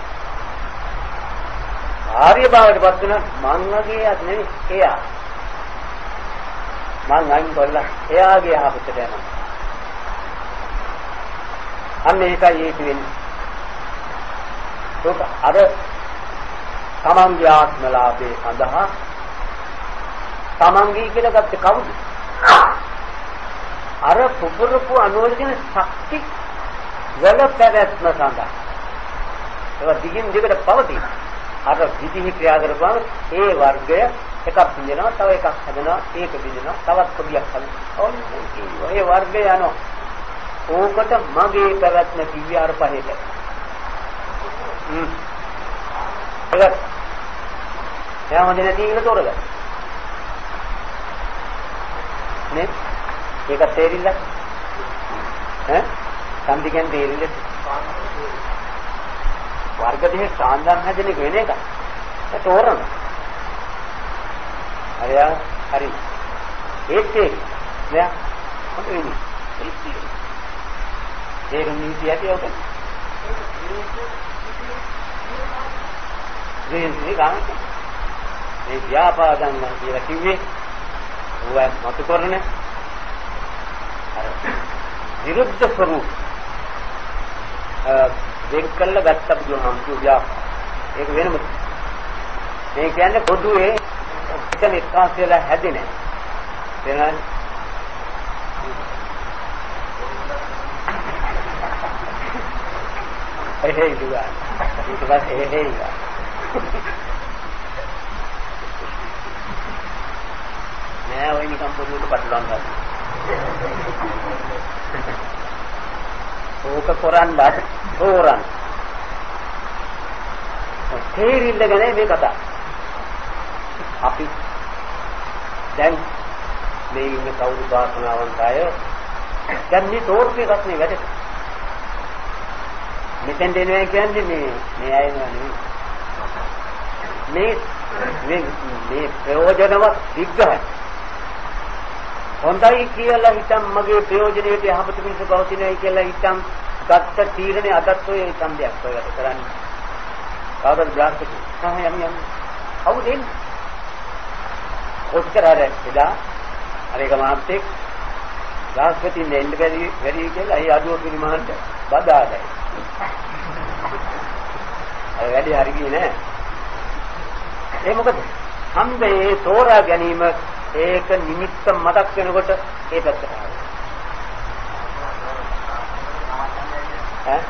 ආර්ය භාවයටපත් වෙන මං වගේ යක් නෙවෙයි එයා. මං අයින් කළා එයාගේ ආපතට යනවා. අන්න ඒකයි ඒක වෙන්නේ. ඒක අර තමන්ගේ ආත්මලාභේ සඳහා තමන්ගේ කියලා ගත්තේ කවුද? අර පුපුරපු අනුවදින ශක්ති වල පැවැත්ම සඳහා ඒක දිගින් දිගට පවතී අර විදිහේ ක්‍රියා කරපුවම ඒ වර්ගය එකක් බිඳිනවා තව එකක් හදනවා ඒක බිඳිනවා තවත් කොබියක් හදනවා ඔන්න ඒ වර්ගය යනවා ඕකට මගේ පැවැත්ම කිව්වේ අර පහේට හ්ම් ඒක එයා හොඳ නැති එක තෝරගන්න නේ ඒක තේරිල්ල ඈ සම්දිගෙන් තේරිල්ල වර්ග දෙක සාන්දම් හැදෙන එක වෙන එක ඒක තෝරන හරියා හරි ඒත් ඒ නෑ මොකද වෙන්නේ ඒක නීතිය ඇති ඔක මේ ගානක මේ ව්‍යාපාදන් කියලා කිව්වේ ඌවා මතු කරන්නේ අර විරුද්ධ ස්වરૂප වෙන් කළ ගත්ත බුදුහාමුදුරුවෝ ව්‍යාප ඒක වෙනම මේ කියන්නේ පොදුවේ එතන එක්කාස් වෙලා හැදෙන්නේ නැහැ එහෙ ඉදුවා ඊට පස්සේ එහෙ ඉදුවා නෑ ඔය නිකම් පොදුවට පටලවන්න ගන්න ඕක කරන්නත් තෝරන්න තේරිල්ල ගැන මේ කතා අපි දැන් මේ ඉන්න කවුරු වාසනාවන්ත අය දැන් මේ තෝරපේ රස්නේ වැඩ මෙතෙන් දෙනවා කියන්නේ මේ මේ අය නෙවෙයි මේ මේ මේ ප්‍රයෝජනවත් විග්‍රහය හොඳයි කියලා හිතන් මගේ ප්‍රයෝජනෙට යහපත පිණිස පවතිනයි කියලා හිතන් ගත්ත තීරණේ අදත් ඔය සම්දයක් ඔයකට කරන්නේ කවුරුද බ්‍රාස්ට් තමයි යම් යම් කවුද එන්නේ ඔස්කර් අර එදා අර එක මාත්‍යෙක් රාජ්‍යපතින් දෙන්න බැරි වැඩි කියලා අය අදුව පිළිමහන්ට බදාදයි අර වැඩි හරි ගියේ නෑ ඒ මොකද සම්බේ තෝරා ගැනීම ඒක නිමිත්ත මතක් වෙනකොට ඒ පැත්තට ඈ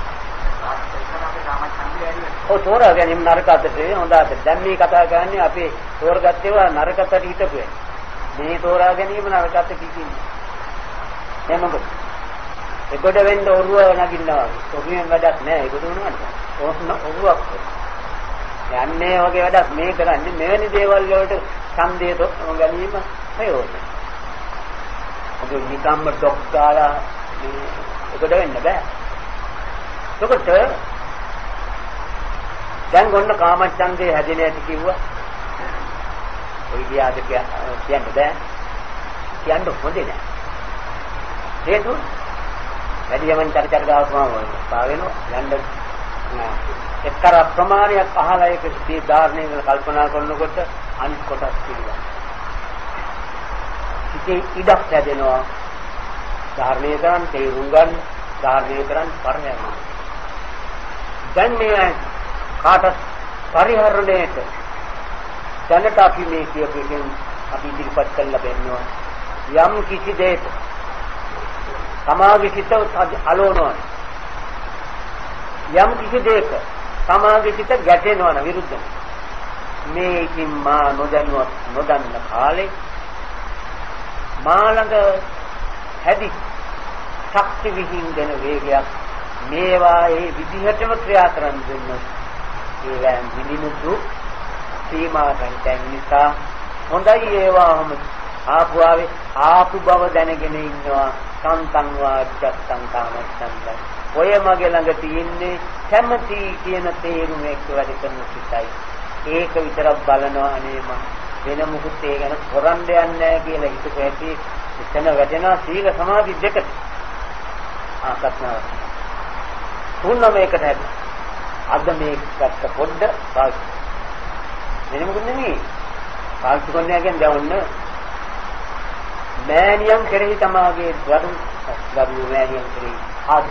ඔය තෝරා ගැනීම නරක අතට හොඳ අතට දැන් මේ කතා කරන්නේ අපි තෝරගත්තේවා නරක අතට හිටපු මේ තෝරා ගැනීම නරක අතට කිසින්නේ දැන් මොකද ඒකට වෙන්න ඔරුව නගින්නවා ඔරුවෙන් වැඩක් නෑ ඒක දුන්නාට ඕන්න ඔරුවක් යන්නේ වගේ වැඩක් මේ කරන්නේ මෙවැනි දේවල් වලට ඡන්දය ගැනීම ප්‍රයෝජන. ඔබ නිකම්ම ඩොක් ගාලා ඒකට වෙන්න බෑ. ඒකට දැන් ගොන්න කාමච්ඡන්දේ හැදෙන ඇති කිව්වා. ඔය ගියාද කියන්න බෑ. කියන්න හොඳේ නෑ. හේතුව වැඩියමන් චර්චර ගාවම පාවෙනවා යන්න එක්තරා ප්‍රමාණයක් අහලා ඒක මේ ධාරණය කල්පනා කරනකොට අනිත් කොටස් පිළිගන්න. ඉතින් ඉඩක් හැදෙනවා ධාරණය කරන් තේරුම් ගන්න ධාරණය කරන් පරිහරණය. දැන් මේ කාටත් පරිහරණයට දැනට අපි මේ කියපු එකෙන් අපි ඉදිරිපත් කළා බෙන්නවා යම් කිසි දෙයක සමාගයේ සිට අලෝනවා යම් කිසි දෙයක සමාගයේ සිට ගැටෙනවා න විරුද්ධව මේ ඉතින් මා නොදන්නවා නොදන්න කාලේ මා ළඟ හැදි ශක්ති විහිං දෙන වේගයක් මේවා ඒ විදිහටම ක්‍රියා කරන්න දෙන්න ඒවෙන් විනිමුතු සීමාවෙන් නිසා හොඳයි ඒවාම ආපු ආවේ ආපු බව දැනගෙන ඉන්නවා සම්තං වාච්ඡත්තං කාමච්ඡන්දං ඔය මගේ ළඟ තියෙන්නේ කැමැති කියන තේරුම එක්ක වැඩ කරන සිතයි ඒක විතරක් බලනවා අනේ මම වෙන මොකුත් ඒ ගැන කරන්න යන්නේ නැහැ කියලා හිතපු ඇති එතන වැටෙනවා සීල සමාධි දෙකට ආකත්නාව තුනම එකට හැදෙනවා අද මේකට පොඩ්ඩ පාස් වෙන මොකුත් නෙමෙයි පාස් කරන්නේ කියන්නේ දැන් ඔන්න මෑනියන් කෙරෙහි තමාගේ දරු දරු මෑනියන් කෙරෙහි ආද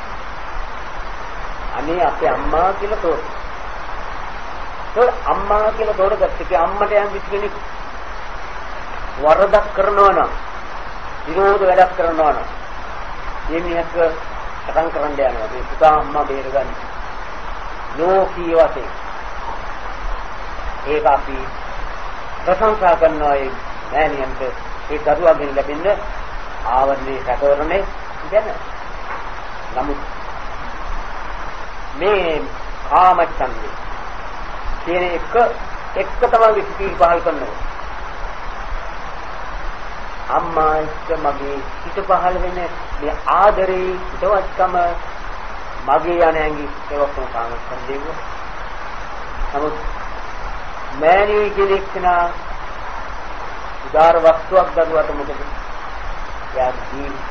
අනේ අපේ අම්මා කියලා තෝ තෝ අම්මා කියලා තෝරගත්තේ අම්මට යම් කිසි කෙනෙක් වරදක් කරනවා නම් විරෝධ වැඩක් කරනවා නම් මේ මිනිහක සටන් කරන්න යනවා මේ පුතා අම්මා බේරගන්න ලෝකීය වශයෙන් ඒක අපි ප්‍රශංසා කරනවා ඒ මෑනියන්ට ඒ දරුවාගෙන් ලැබෙන ආවරණේ රැකවරණේ ගැන නමුත් මේ කාමච්ඡන්දේ කියන එක එක්ක තමයි සිටි පහල් කරනවා අම්මා එක්ක මගේ සිට පහල් වෙන මේ ආදරේ හිතවත්කම මගේ යණැඟි ඒක ඔක්කොම කාමච්ඡන්දේ ව නමුත් මෑණියෝ කෙනෙක් නා උදාර වස්තුවක් දරුවට මොකද යා ජීවිත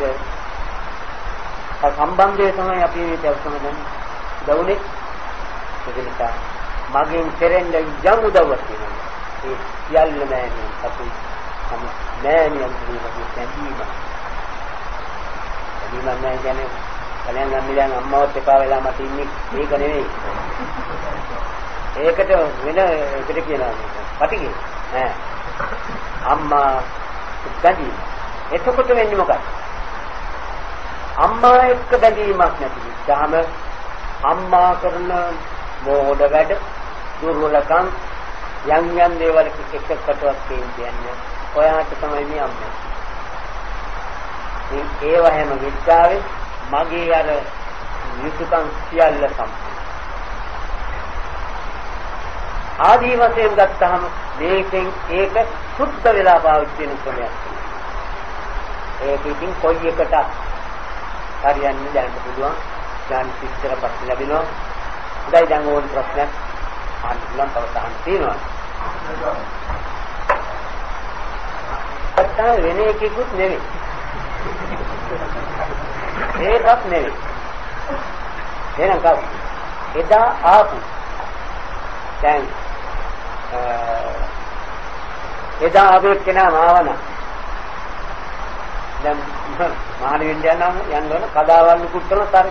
සම්බන්ධය තමයි අපි මේ දවසම දැන් දවුනේ ඒක නිසා මගෙන් කෙරෙන්න යම් උදව්වක් තියෙනවා ඒ සියල්ල මෑණියන් අපි තමයි මෑණියන් පිළිබඳව දැනීම එදින නැහැ කියන්නේ කලින් ගම්මිලයන් අම්මවත් එපා වෙලා මට ඉන්නේ මේක නෙවෙයි. ඒකට වෙන එකට කියනවා පටිගේ ඈ අම්මා බැඳීම. එතකොට වෙන්නේ මොකක්ද? අම්මා එක්ක බැඳීමක් නැති නිසාම අම්මා කරන මෝඩ වැඩ දුර්වලකම් යම් යම් දේවල් එක්කටවත් කියන්නේ ඔයාට තමයි මේ අම්මා. මේ ඒව හැම විද්‍යාවේ මගේ අර යුතුයකම් සියල්ල සම්පූර්ණ. ආදී වශයෙන් ගත්තහම මේකෙන් ඒක සුද්ධ වෙලා පාවිච්චි වෙන ක්‍රමයක්. ඒක ඉතින් කොයි එකට හරියන්නේ දැනන්න පුළුවන්. ඥාන විස්තරපත් ලැබෙනවා. හොඳයි දැන් ඕන ප්‍රශ්නයක් අහන්න පුළුවන් තව තහන් තියෙනවා. අත්තා වෙන එකකුත් නෙවෙයි. ඒකත් නෙවෙයි. එහෙනම් කව එදා ආපු දැන් එදා ආවේ කෙනා මාවන දැන් මහාන වෙන්න යනවා යන්න ඕන කදාවල් කුට්ටන තර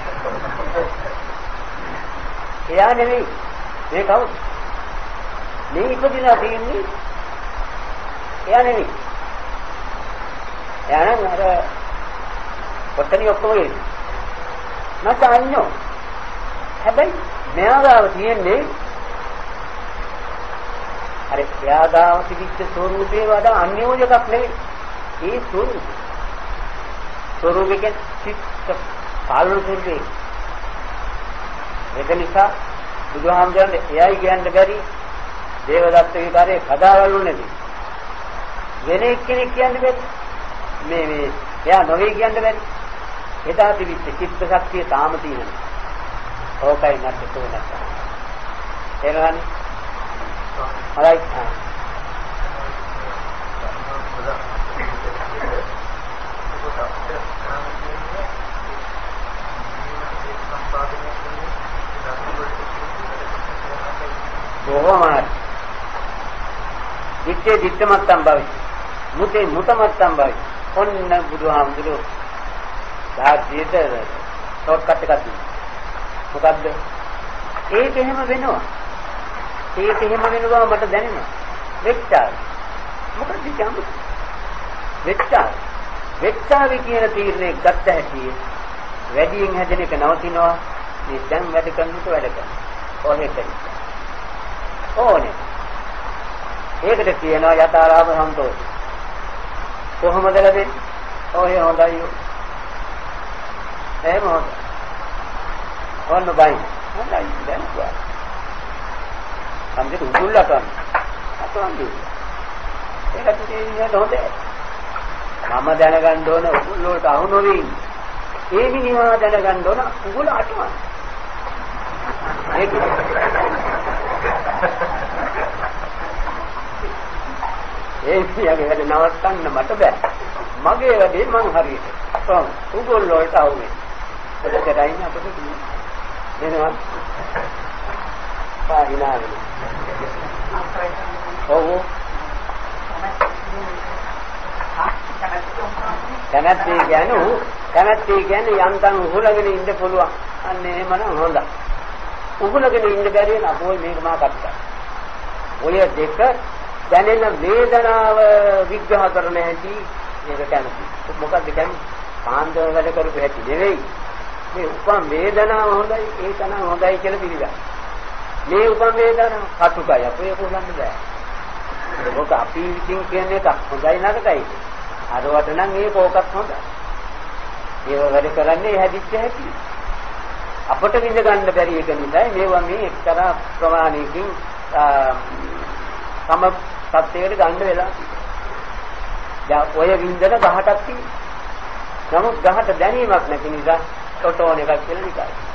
එයා නෙවෙයි මේ කවුද මේ ඉපදිනා තියෙන්නේ එයා නෙවෙයි එයා නම් අර ඔතනිය ඔක්කොම එන්නේ මට අන්නෝ හැබැයි මෙයා ගාව තියෙන්නේ අර එයා ගාව තිබිච්ච ස්වරූපේ වඩා අන්‍යෝජකක් නෙවෙයි ඒ ස්වරූපේ ස්වරූපයෙන් චිත්ත පාලන ස්වරූපේ ඒක නිසා බුදුහාමුදුරනේ එයයි කියන්න බැරි දේවදත්ත විකාරේ කදාවල් නැති වෙන එක්කෙනෙක් කියන්න බැරි මේ මේ එයා නොවේ කියන්න බැරි එදා තිබිච්ච චිත්ත ශක්තිය තාම තියෙනවා ඕකයි නැත්te තෝරන්න එනවනේ හරි බොහොමයි දිත්තේ දිත්තමත්තම් භාවිත මුතේ මුතමත්තම් භාවිත ඔන්න බුදුහාමුදුරුවෝ ධාර්යයට ෂොට්කට් එකක් දුන්නා මොකද්ද ඒක එහෙම වෙනවා ඒක එහෙම වෙනවා මට දැනෙනවා වෙච්චා මොකද කියන්නේ වෙච්චා වෙච්චාවේ කියන තීරණය ගත්ත හැටි වැඩියෙන් හැදෙන එක නවතිනවා මේ දැන් වැඩ කරනකොට වැඩ කරනවා ඔහෙ කරේ ඕනේ ඒකට කියනවා යථාරාම සම්තෝෂ කොහොමද ලැබෙන්නේ ඔහෙ හොඳයි එහෙම හොඳ ඔන්න බයි හොඳයි දැන් කොහොමද සම්ජිත උගුල්ලට අතවන්දි ඒකට කියන්නේ හොඳයි මම දැනගන්න ඕන උගුල් වලට අහු නොවි ඒ මිනිහා දැනගන්න ඕන උගුල අටවන්න ඒක ඒ පියාගේ වැඩ නවත්තන්න මට බෑ මගේ වැඩේ මං හරියට කොහොම උගුල් වලට අහු වෙන්නේ ඒකටයි අපිට දෙනවා පාහිනාවේ ඔව් කැමැත්ත කියන්නේ කැමැත්ත කියන්නේ යන්තම් උහුලගෙන ඉන්න පුළුවන් අන්න එහෙමනම් හොඳයි උහුලගෙන ඉන්න බැරි වෙන අපෝයි මේක මා කට්ටා ඔය දෙක දැනෙන වේදනාව විග්‍රහ කරන හැටි මේක කැමති මොකක්ද කියන්නේ කාන්දර වැඩ කරපු හැටි නෙවෙයි මේ උපම් වේදනාව හොඳයි ඒක නම් හොඳයි කියලා පිළිගන්න මේ උපම් වේදනාව කටුකයි අපේ කොහොමද බෑ ඒක අපි විසින් කියන එක හොඳයි නරකයි අරවට නම් ඒක ඕකත් හොඳයි ඒව වැඩ කරන්නේ හැදිච්ච හැටි අපට විඳ ගන්න බැරි එක නිසා මේවා මේ එක්තරා ප්‍රමාණයකින් සම සත්‍යයට ගන්න වෙලා දැන් ඔය විඳන ගහටක් තියෙනවා නමුත් ගහට දැනීමක් නැති නිසා ටොටෝන එකක් කියලා නිකන්